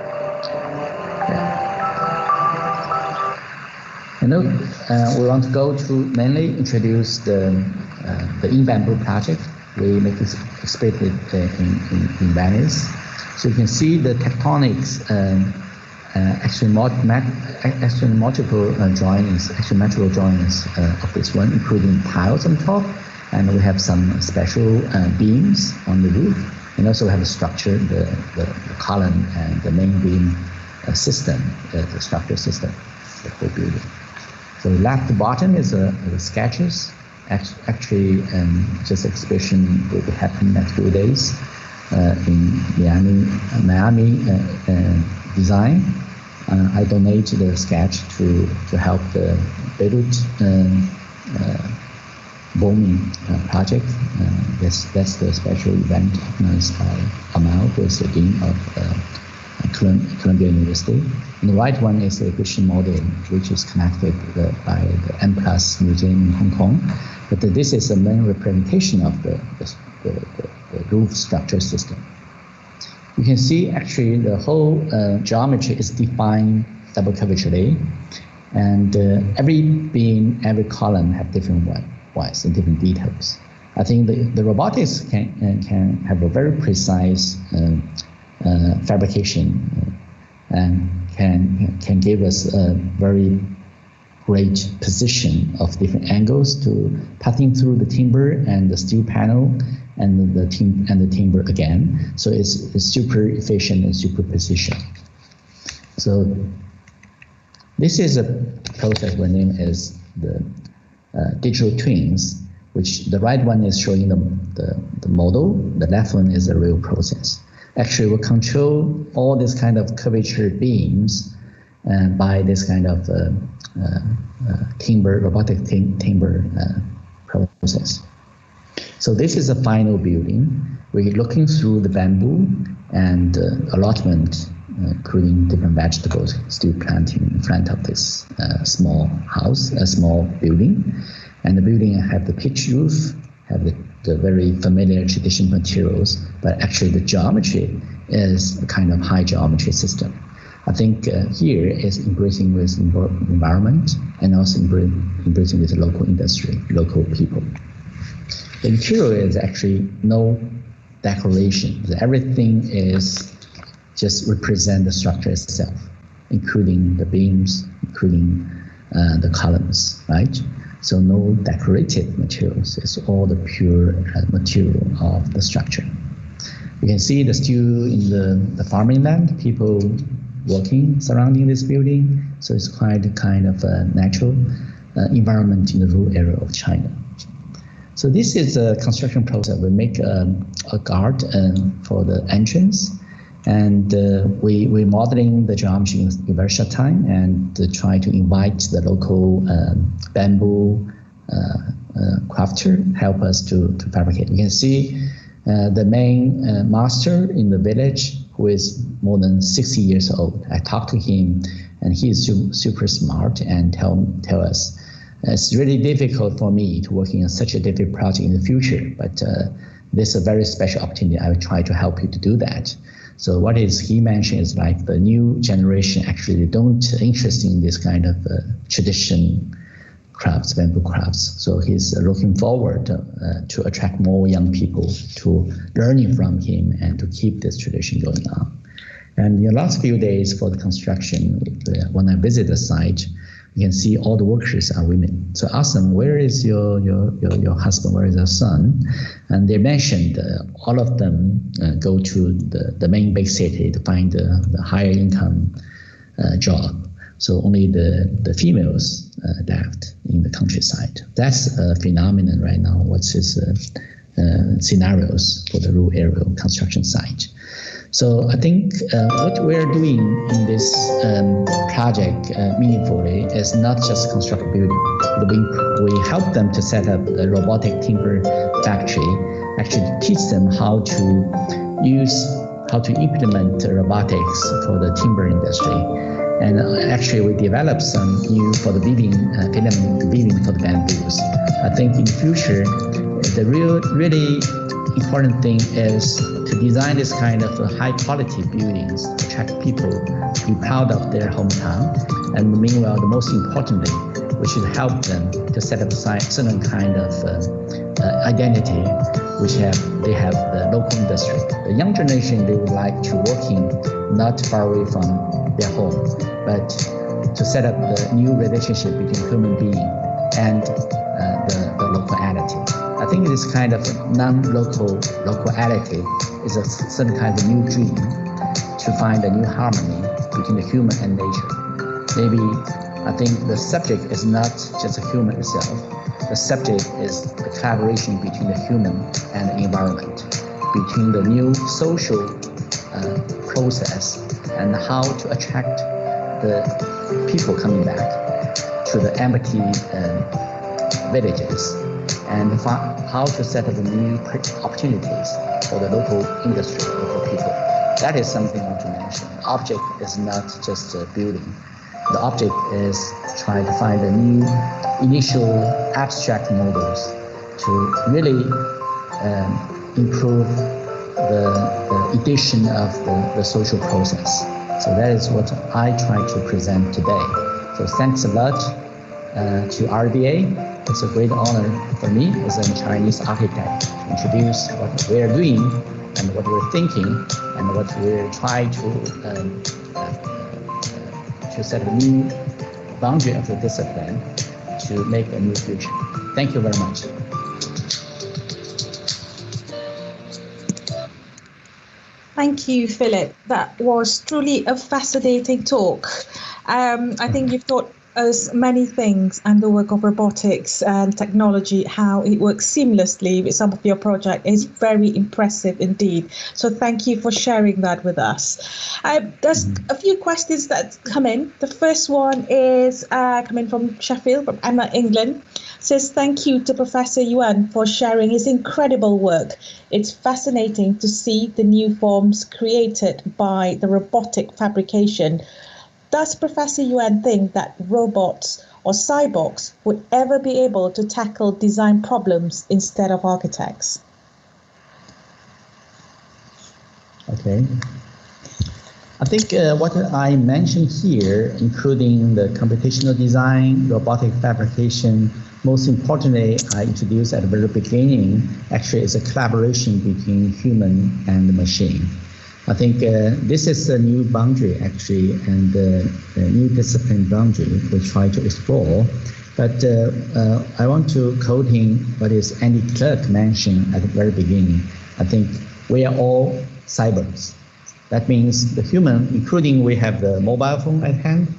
You know, uh, we want to go to mainly introduce the uh, the In Bamboo project. We make it expected uh, in, in in Venice, so you can see the tectonics, um, uh, actually, actually multiple uh, joinings, actually multiple joinings uh, of this one, including tiles on top, and we have some special uh, beams on the roof, and also we have a structure, the the, the column and the main beam uh, system, uh, the structure system, the whole building. So left to bottom is uh, the sketches. Actually, um, this exhibition will happen next few days uh, in Miami, Miami uh, uh, design. Uh, I donate the sketch to, to help the Beirut um, uh, bombing uh, project. Uh, that's, that's the special event organized by Amal, who is the dean of uh, Columbia University. And the right one is the Christian model, which is connected uh, by the M Plus Museum in Hong Kong. But uh, this is the main representation of the, the, the, the roof structure system. You can see actually the whole uh, geometry is defined double curvaturely, and uh, every beam, every column have different ones and different details. I think the, the robotics can, uh, can have a very precise uh, uh, fabrication uh, and can, can give us a very great position of different angles to passing through the timber and the steel panel and the tim and the timber again. So it's, it's super efficient and super precision. So this is a process we name as the uh, digital twins, which the right one is showing the, the, the model, the left one is the real process. Actually, we control all this kind of curvature beams uh, by this kind of uh, uh, uh, timber, robotic tim timber uh, process. So this is a final building. We're looking through the bamboo and uh, allotment, uh, including different vegetables, still planting in front of this uh, small house, a small building. And the building have the pitch roof, have the, the very familiar traditional materials, but actually the geometry is a kind of high geometry system. I think uh, here is embracing with environment and also embracing with local industry, local people. The interior is actually no decoration. Everything is just represent the structure itself, including the beams, including uh, the columns, right? So no decorative materials. It's all the pure uh, material of the structure. You can see the still in the, the farming land, people working surrounding this building. So it's quite a kind of a natural uh, environment in the rural area of China. So this is a construction process. We make um, a guard um, for the entrance, and uh, we, we're modeling the geometry in a very short time and uh, try to invite the local um, bamboo uh, uh, crafter help us to, to fabricate. You can see uh, the main uh, master in the village who is more than sixty years old. I talked to him and he is su super smart and tell, tell us, it's really difficult for me to work in such a difficult project in the future, but uh, this is a very special opportunity. I will try to help you to do that. So what is he mentioned is like the new generation actually don't interested in this kind of uh, tradition crafts, bamboo crafts. So he's uh, looking forward uh, to attract more young people to learning from him and to keep this tradition going on. And in the last few days for the construction, uh, when I visit the site, you can see all the workers are women. So ask them, where is your your your, your husband? Where is your son? And they mentioned uh, all of them uh, go to the, the main big city to find the, the higher income uh, job. So only the, the females uh, left in the countryside. That's a phenomenon right now. What's his uh, uh, scenarios for the rural area construction site? So I think uh, what we're doing in this um, project uh, meaningfully is not just construct a building. We, we help them to set up a robotic timber factory, actually teach them how to use, how to implement robotics for the timber industry. And actually we developed some new for the weaving, uh, filament weaving for the bamboos. I think in the future, the real, really important thing is to design this kind of uh, high quality buildings to attract people to be proud of their hometown. And meanwhile, the most importantly, we should help them to set up a certain kind of uh, uh, identity, which have they have the local industry. The young generation, they would like to work in not far away from their home, but to set up the new relationship between human being and uh, the, the locality. I think this kind of non-local locality is a certain kind of new dream to find a new harmony between the human and nature. Maybe I think the subject is not just a human itself. The subject is the collaboration between the human and the environment, between the new social uh, process and how to attract the people coming back to the empty um, villages and find how to set up new opportunities for the local industry, local people. That is something I want to mention. The object is not just a building. The object is trying to find a new initial abstract models to really um, improve the, the edition of the, the social process. So that is what I try to present today. So thanks a lot uh, to R I B A. It's a great honor for me as a Chinese architect to introduce what we're doing and what we're thinking and what we're trying to um, uh, uh, to set a new boundary of the discipline to make a new future. Thank you very much. Thank you, Philip. That was truly a fascinating talk. Um, I think you've taught us many things and the work of robotics and technology, how it works seamlessly with some of your project is very impressive indeed. So thank you for sharing that with us. Uh, there's a few questions that come in. The first one is uh, coming from Sheffield, from Emma, England. Says, thank you to Professor Yuan for sharing his incredible work. It's fascinating to see the new forms created by the robotic fabrication. Does Professor Yuan think that robots or cyborgs would ever be able to tackle design problems instead of architects? Okay. I think uh, what I mentioned here, including the computational design, robotic fabrication, most importantly, I introduced at the very beginning, actually is a collaboration between human and machine. I think uh, this is a new boundary actually, and uh, a new discipline boundary we try to explore. But uh, uh, I want to quoting what is Andy Clark mentioned at the very beginning. I think we are all cyborgs. That means the human, including we have the mobile phone at hand.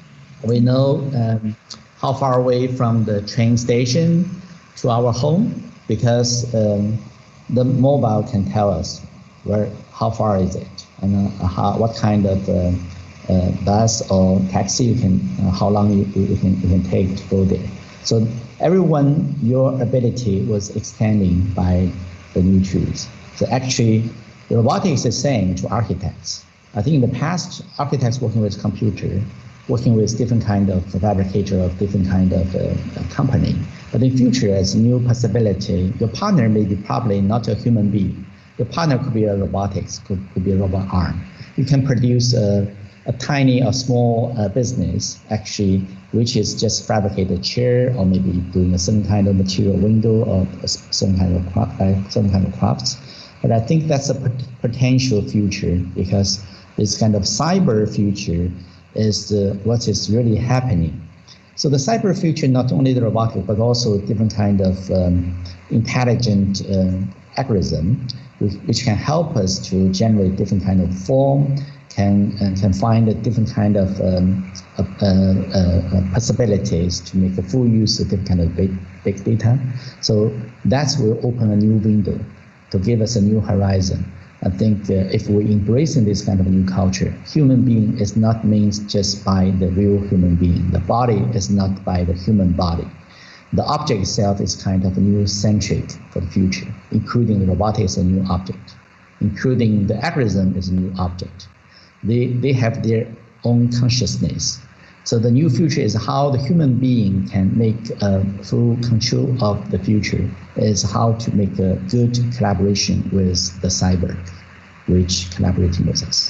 We know um, how far away from the train station to our home because um, the mobile can tell us where, how far is it, and uh, how, what kind of uh, uh, bus or taxi you can, uh, how long you, you, can, you can take to go there. So everyone, your ability was extending by the new tools. So actually, the robotics is the same to architects. I think in the past, architects working with computer, working with different kind of fabricator of different kind of uh, company. But in future, as new possibility, your partner may be probably not a human being. Your partner could be a robotics, could, could be a robot arm. You can produce a, a tiny or small uh, business, actually, which is just fabricate a chair or maybe doing a certain kind of material window or some kind of craft, uh, some kind of crafts. But I think that's a pot potential future because this kind of cyber future is the, what is really happening. So the cyber future, not only the robotic, but also different kind of um, intelligent uh, algorithm, which, which can help us to generate different kind of form, can uh, can find a different kind of um, uh, uh, uh, possibilities to make a full use of different kind of big, big data. So that will open a new window to give us a new horizon. I think uh, if we embrace in this kind of new culture, human being is not means just by the real human being. The body is not by the human body. The object itself is kind of new centric for the future, including the robotics is a new object, including the algorithm is a new object. They, they have their own consciousness. So the new future is how the human being can make uh, full control of the future, is how to make a good collaboration with the cyber, which collaborating with us.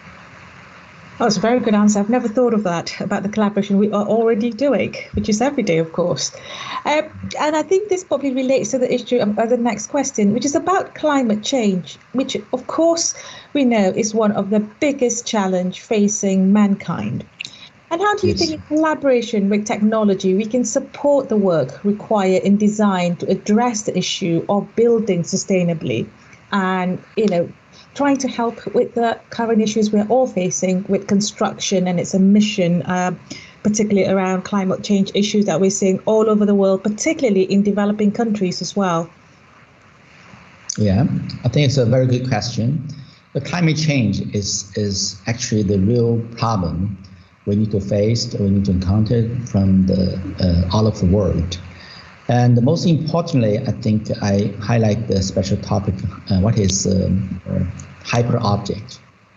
Oh, that's a very good answer. I've never thought of that, about the collaboration we are already doing, which is every day, of course. Uh, and I think this probably relates to the issue of, of the next question, which is about climate change, which, of course, we know is one of the biggest challenge facing mankind. And how do you yes. think in collaboration with technology, we can support the work required in design to address the issue of building sustainably and, you know, trying to help with the current issues we're all facing with construction and its emission, uh, particularly around climate change issues that we're seeing all over the world, particularly in developing countries as well? Yeah, I think it's a very good question. The climate change is, is actually the real problem. we need to face, we need to encounter from the uh, all of the world. And most importantly, I think I highlight the special topic, uh, what is um, uh, hyperobject,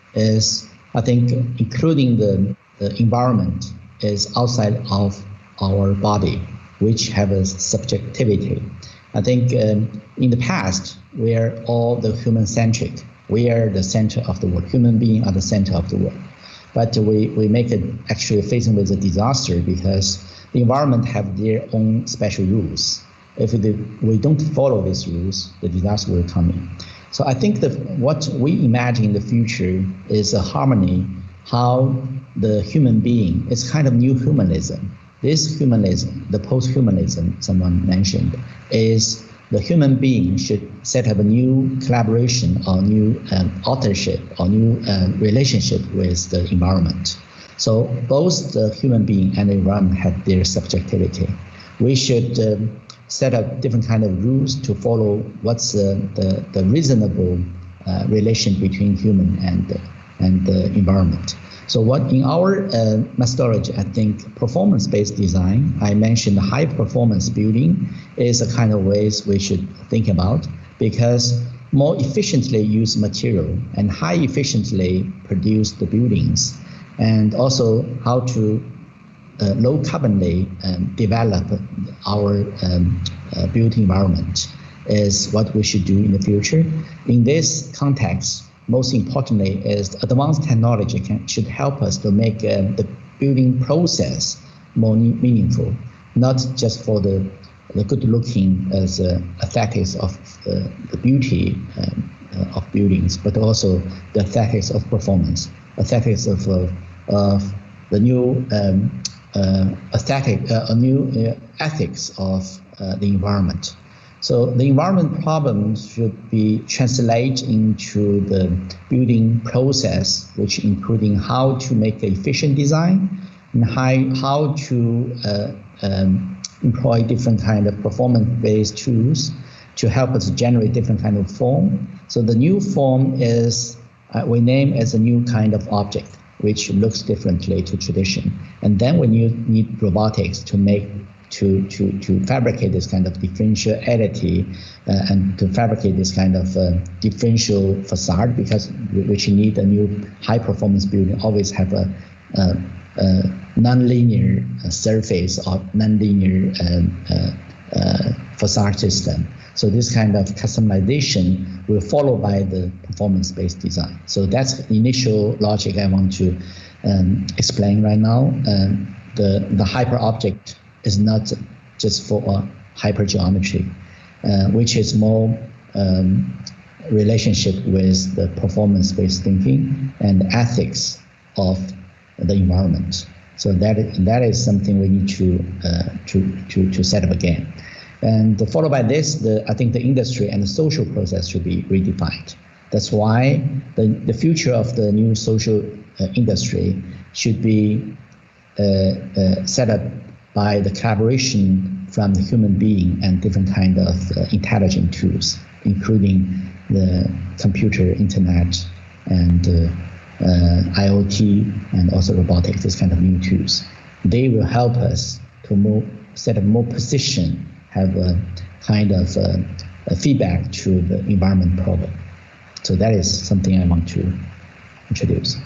is I think including the, the environment is outside of our body, which have a subjectivity. I think um, in the past, we are all the human-centric. We are the center of the world. Human beings are the center of the world. But we, we make it actually facing with a disaster because the environment have their own special rules. If the, we don't follow these rules, the disaster will come in. So I think that what we imagine in the future is a harmony, how the human being, it's kind of new humanism. This humanism, the post-humanism someone mentioned, is the human being should set up a new collaboration or new um, authorship or new uh, relationship with the environment. So both the human being and the environment have their subjectivity. We should um, set up different kind of rules to follow what's uh, the, the reasonable uh, relation between human and, and the environment. So what in our uh, methodology, I think performance-based design, I mentioned high performance building is a kind of ways we should think about, because more efficiently use material and high efficiently produce the buildings, and also how to uh, low carbonly um, develop our um, uh, built environment is what we should do in the future. In this context, most importantly is advanced technology can, should help us to make uh, the building process more meaningful, not just for the, the good looking as uh, aesthetics of uh, the beauty um, uh, of buildings, but also the aesthetics of performance, aesthetics of, uh, of the new um, uh, aesthetic, uh, a new uh, ethics of uh, the environment. So the environment problems should be translated into the building process, which including how to make an efficient design and how, how to uh, um, employ different kind of performance-based tools to help us generate different kind of form. So the new form is, uh, we name as a new kind of object, which looks differently to tradition. And then we need, need robotics to make To, to, to fabricate this kind of differentiality uh, and to fabricate this kind of uh, differential facade, because which need a new high performance building always have a, a, a non-linear surface or non-linear um, uh, uh, facade system. So this kind of customization will follow by the performance-based design. So that's the initial logic I want to um, explain right now. Um, the, the hyper object is not just for uh, hypergeometry, uh, which is more um, relationship with the performance-based thinking and ethics of the environment. So that is, that is something we need to uh, to, to to set up again. And followed by this, the, I think the industry and the social process should be redefined. That's why the, the future of the new social uh, industry should be uh, uh, set up by the collaboration from the human being and different kind of uh, intelligent tools, including the computer, internet, and uh, uh, I O T, and also robotics, this kind of new tools. They will help us to more, set up more precision, have a kind of uh, a feedback to the environment problem. So that is something I want to introduce.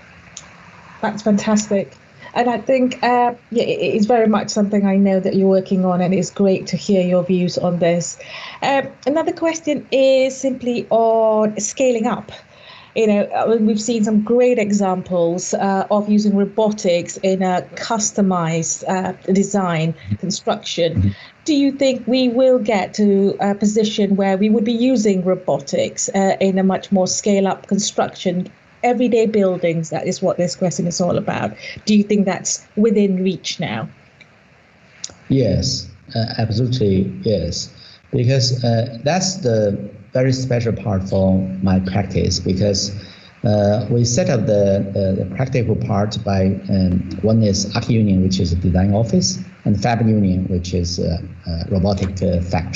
That's fantastic. And I think uh, yeah, it's very much something I know that you're working on, and it's great to hear your views on this. Uh, another question is simply on scaling up. You know, we've seen some great examples uh, of using robotics in a customized uh, design, construction. Do you think we will get to a position where we would be using robotics uh, in a much more scale-up construction? Everyday buildings, that is what this question is all about. Do you think that's within reach now? Yes, uh, absolutely, yes. Because uh, that's the very special part for my practice, because uh, we set up the, uh, the practical part by, um, one is Arch Union, which is a design office, and Fab Union, which is a, a robotic uh, factory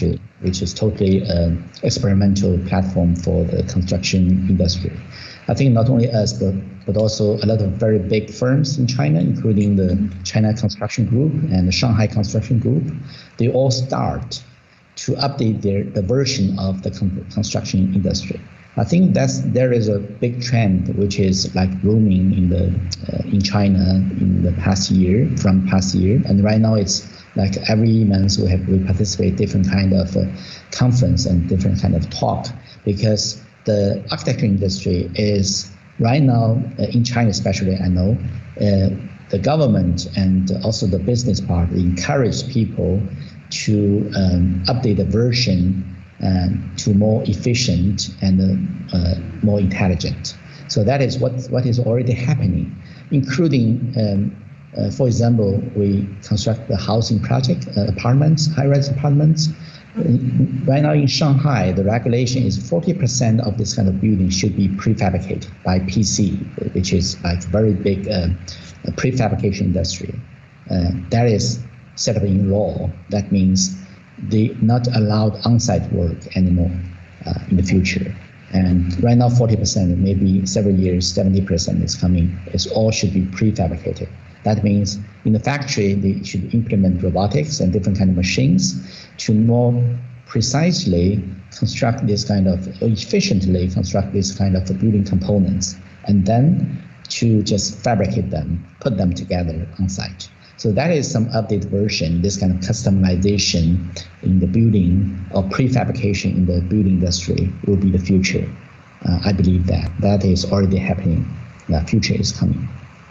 which is totally an experimental platform for the construction industry. I think not only us, but, but also a lot of very big firms in China, including the China Construction Group and the Shanghai Construction Group, they all start to update their the version of the construction industry. I think that's there is a big trend which is like booming in the uh, in China in the past year from past year, and right now it's like every month we have we participate different kind of uh, conference and different kind of talk, because the architecture industry is right now uh, in China especially, I know uh, the government and also the business part encourage people to um, update the version uh, to more efficient and uh, uh, more intelligent. So that is what what is already happening, including um, uh, for example, we construct the housing project, uh, apartments, high-rise apartments. Right now in Shanghai, the regulation is forty percent of this kind of building should be prefabricated by P C, which is like very big uh, prefabrication industry. Uh, that is set up in law. That means they not allowed on-site work anymore uh, in the future. And right now, forty percent, maybe several years, seventy percent is coming. It's all should be prefabricated. That means in the factory, they should implement robotics and different kind of machines to more precisely construct this kind of, efficiently construct this kind of building components, and then to just fabricate them, put them together on site. So that is some updated version, this kind of customization in the building or prefabrication in the building industry will be the future. Uh, I believe that that is already happening. The future is coming.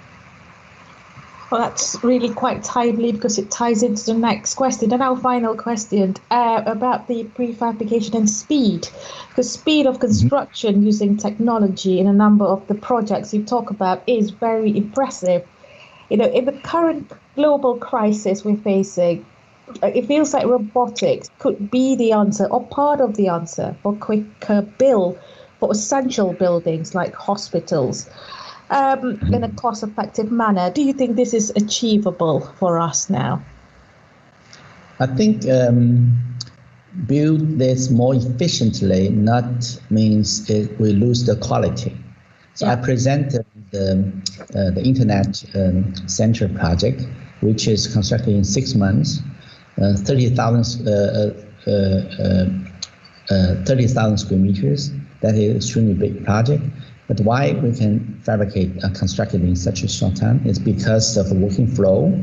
Well, that's really quite timely because it ties into the next question. And our final question uh, about the prefabrication and speed. The speed of construction mm-hmm. using technology in a number of the projects you talk about is very impressive. You know, in the current global crisis we're facing, it feels like robotics could be the answer or part of the answer for quicker build for essential buildings like hospitals. Um, in a cost-effective manner. Do you think this is achievable for us now? I think um, build this more efficiently not means it will lose the quality. So yeah. I presented the, uh, the Internet um, Center project, which is constructed in six months, uh, thirty thousand uh, uh, uh, uh, thirty thousand square meters. That is an extremely big project. But why we can fabricate uh, construct it in such a short time is because of the working flow,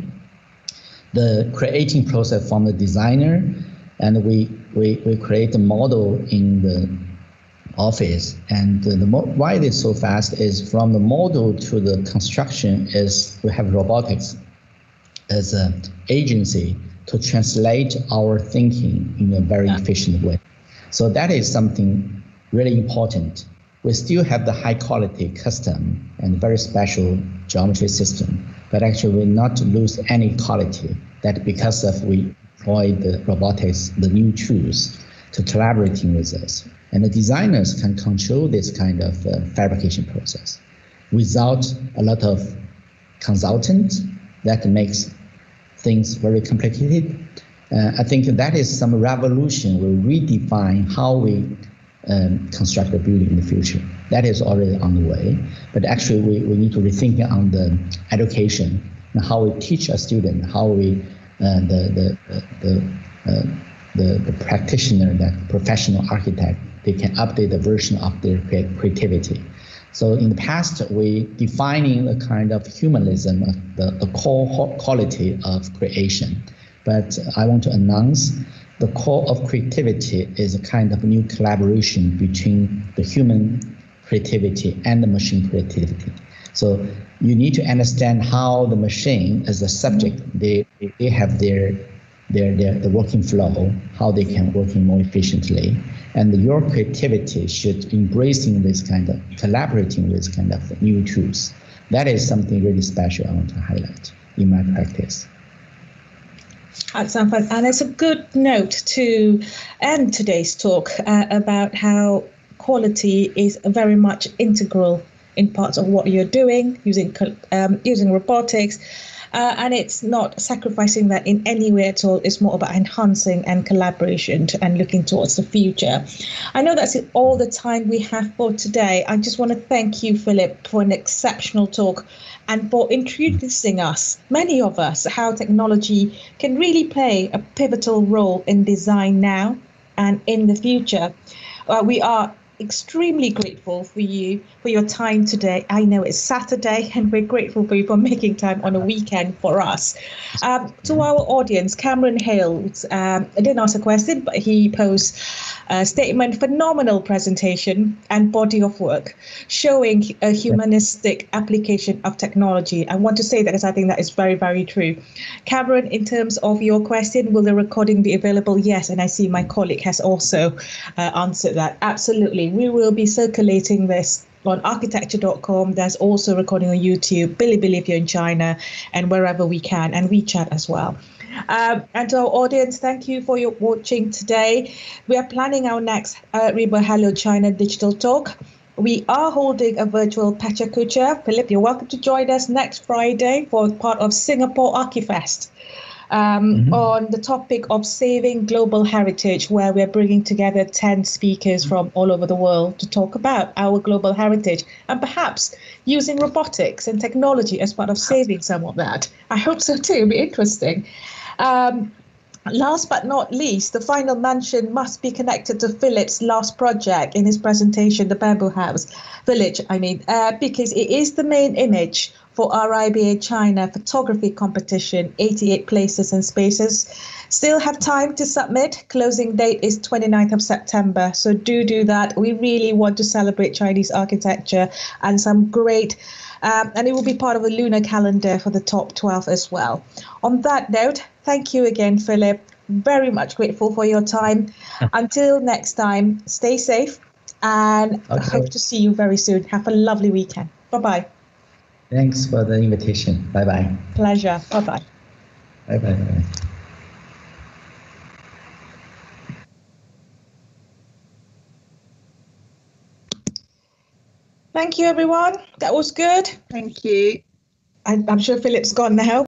the creating process from the designer, and we we, we create a model in the office. And the, the why it is so fast is from the model to the construction is we have robotics as an agency to translate our thinking in a very efficient way. So that is something really important. We still have the high quality custom and very special geometry system, but actually we not lose any quality that because of we employ the robotics, the new tools to collaborating with us. And the designers can control this kind of uh, fabrication process without a lot of consultant that makes things very complicated. Uh, I think that is some revolution will redefine how we Um, construct a building in the future. That is already on the way, but actually we, we need to rethink on the education and how we teach a student, how we uh, the the the uh, the, the practitioner, that professional architect, they can update the version of their creativity. So in the past, we defining a kind of humanism, the, the core quality of creation, but I want to announce the core of creativity is a kind of new collaboration between the human creativity and the machine creativity. So you need to understand how the machine as a subject, they, they have their, their, their the working flow, how they can work more efficiently. And your creativity should embracing this kind of, collaborating with kind of new tools. That is something really special I want to highlight in my practice. That sounds fun. And it's a good note to end today's talk uh, about how quality is very much integral in parts of what you're doing, using um, using robotics. Uh, and it's not sacrificing that in any way at all. It's more about enhancing and collaboration to, and looking towards the future. I know that's all the time we have for today. I just want to thank you, Philip, for an exceptional talk and for introducing us, many of us, how technology can really play a pivotal role in design now and in the future. Uh, we are extremely grateful for you for your time today. I know it's Saturday and we're grateful for you for making time on a weekend for us. Um, to our audience, Cameron Hales um, didn't ask a question, but he posed a statement, phenomenal presentation and body of work showing a humanistic application of technology. I want to say that because I think that is very, very true. Cameron, in terms of your question, will the recording be available? Yes, and I see my colleague has also uh, answered that. Absolutely. We will be circulating this on architecture dot com. There's also recording on YouTube, Bilibili if you're in China, and wherever we can, and WeChat as well. Um, and to our audience, thank you for your watching today. We are planning our next uh, RIBA Hello China Digital Talk. We are holding a virtual Pachakucha. Philip, you're welcome to join us next Friday for part of Singapore ArchiFest. Um, mm-hmm. on the topic of saving global heritage, where we're bringing together ten speakers from all over the world to talk about our global heritage and perhaps using robotics and technology as part of saving some of that. I hope so too. It'll be interesting. Um, Last but not least, the final mention must be connected to Philip's last project in his presentation, the Bamboo House Village, I mean, uh, because it is the main image for R I B A China photography competition, eighty-eight places and spaces. Still have time to submit. Closing date is twenty-ninth of September. So do do that. We really want to celebrate Chinese architecture and some great Um, and it will be part of the lunar calendar for the top twelve as well. On that note, thank you again, Philip. Very much grateful for your time. Until next time, stay safe and okay. Hope to see you very soon. Have a lovely weekend. Bye-bye. Thanks for the invitation. Bye-bye. Pleasure. Bye-bye. Bye-bye. Thank you, everyone. That was good. Thank you. I'm, I'm sure Philip's gone now.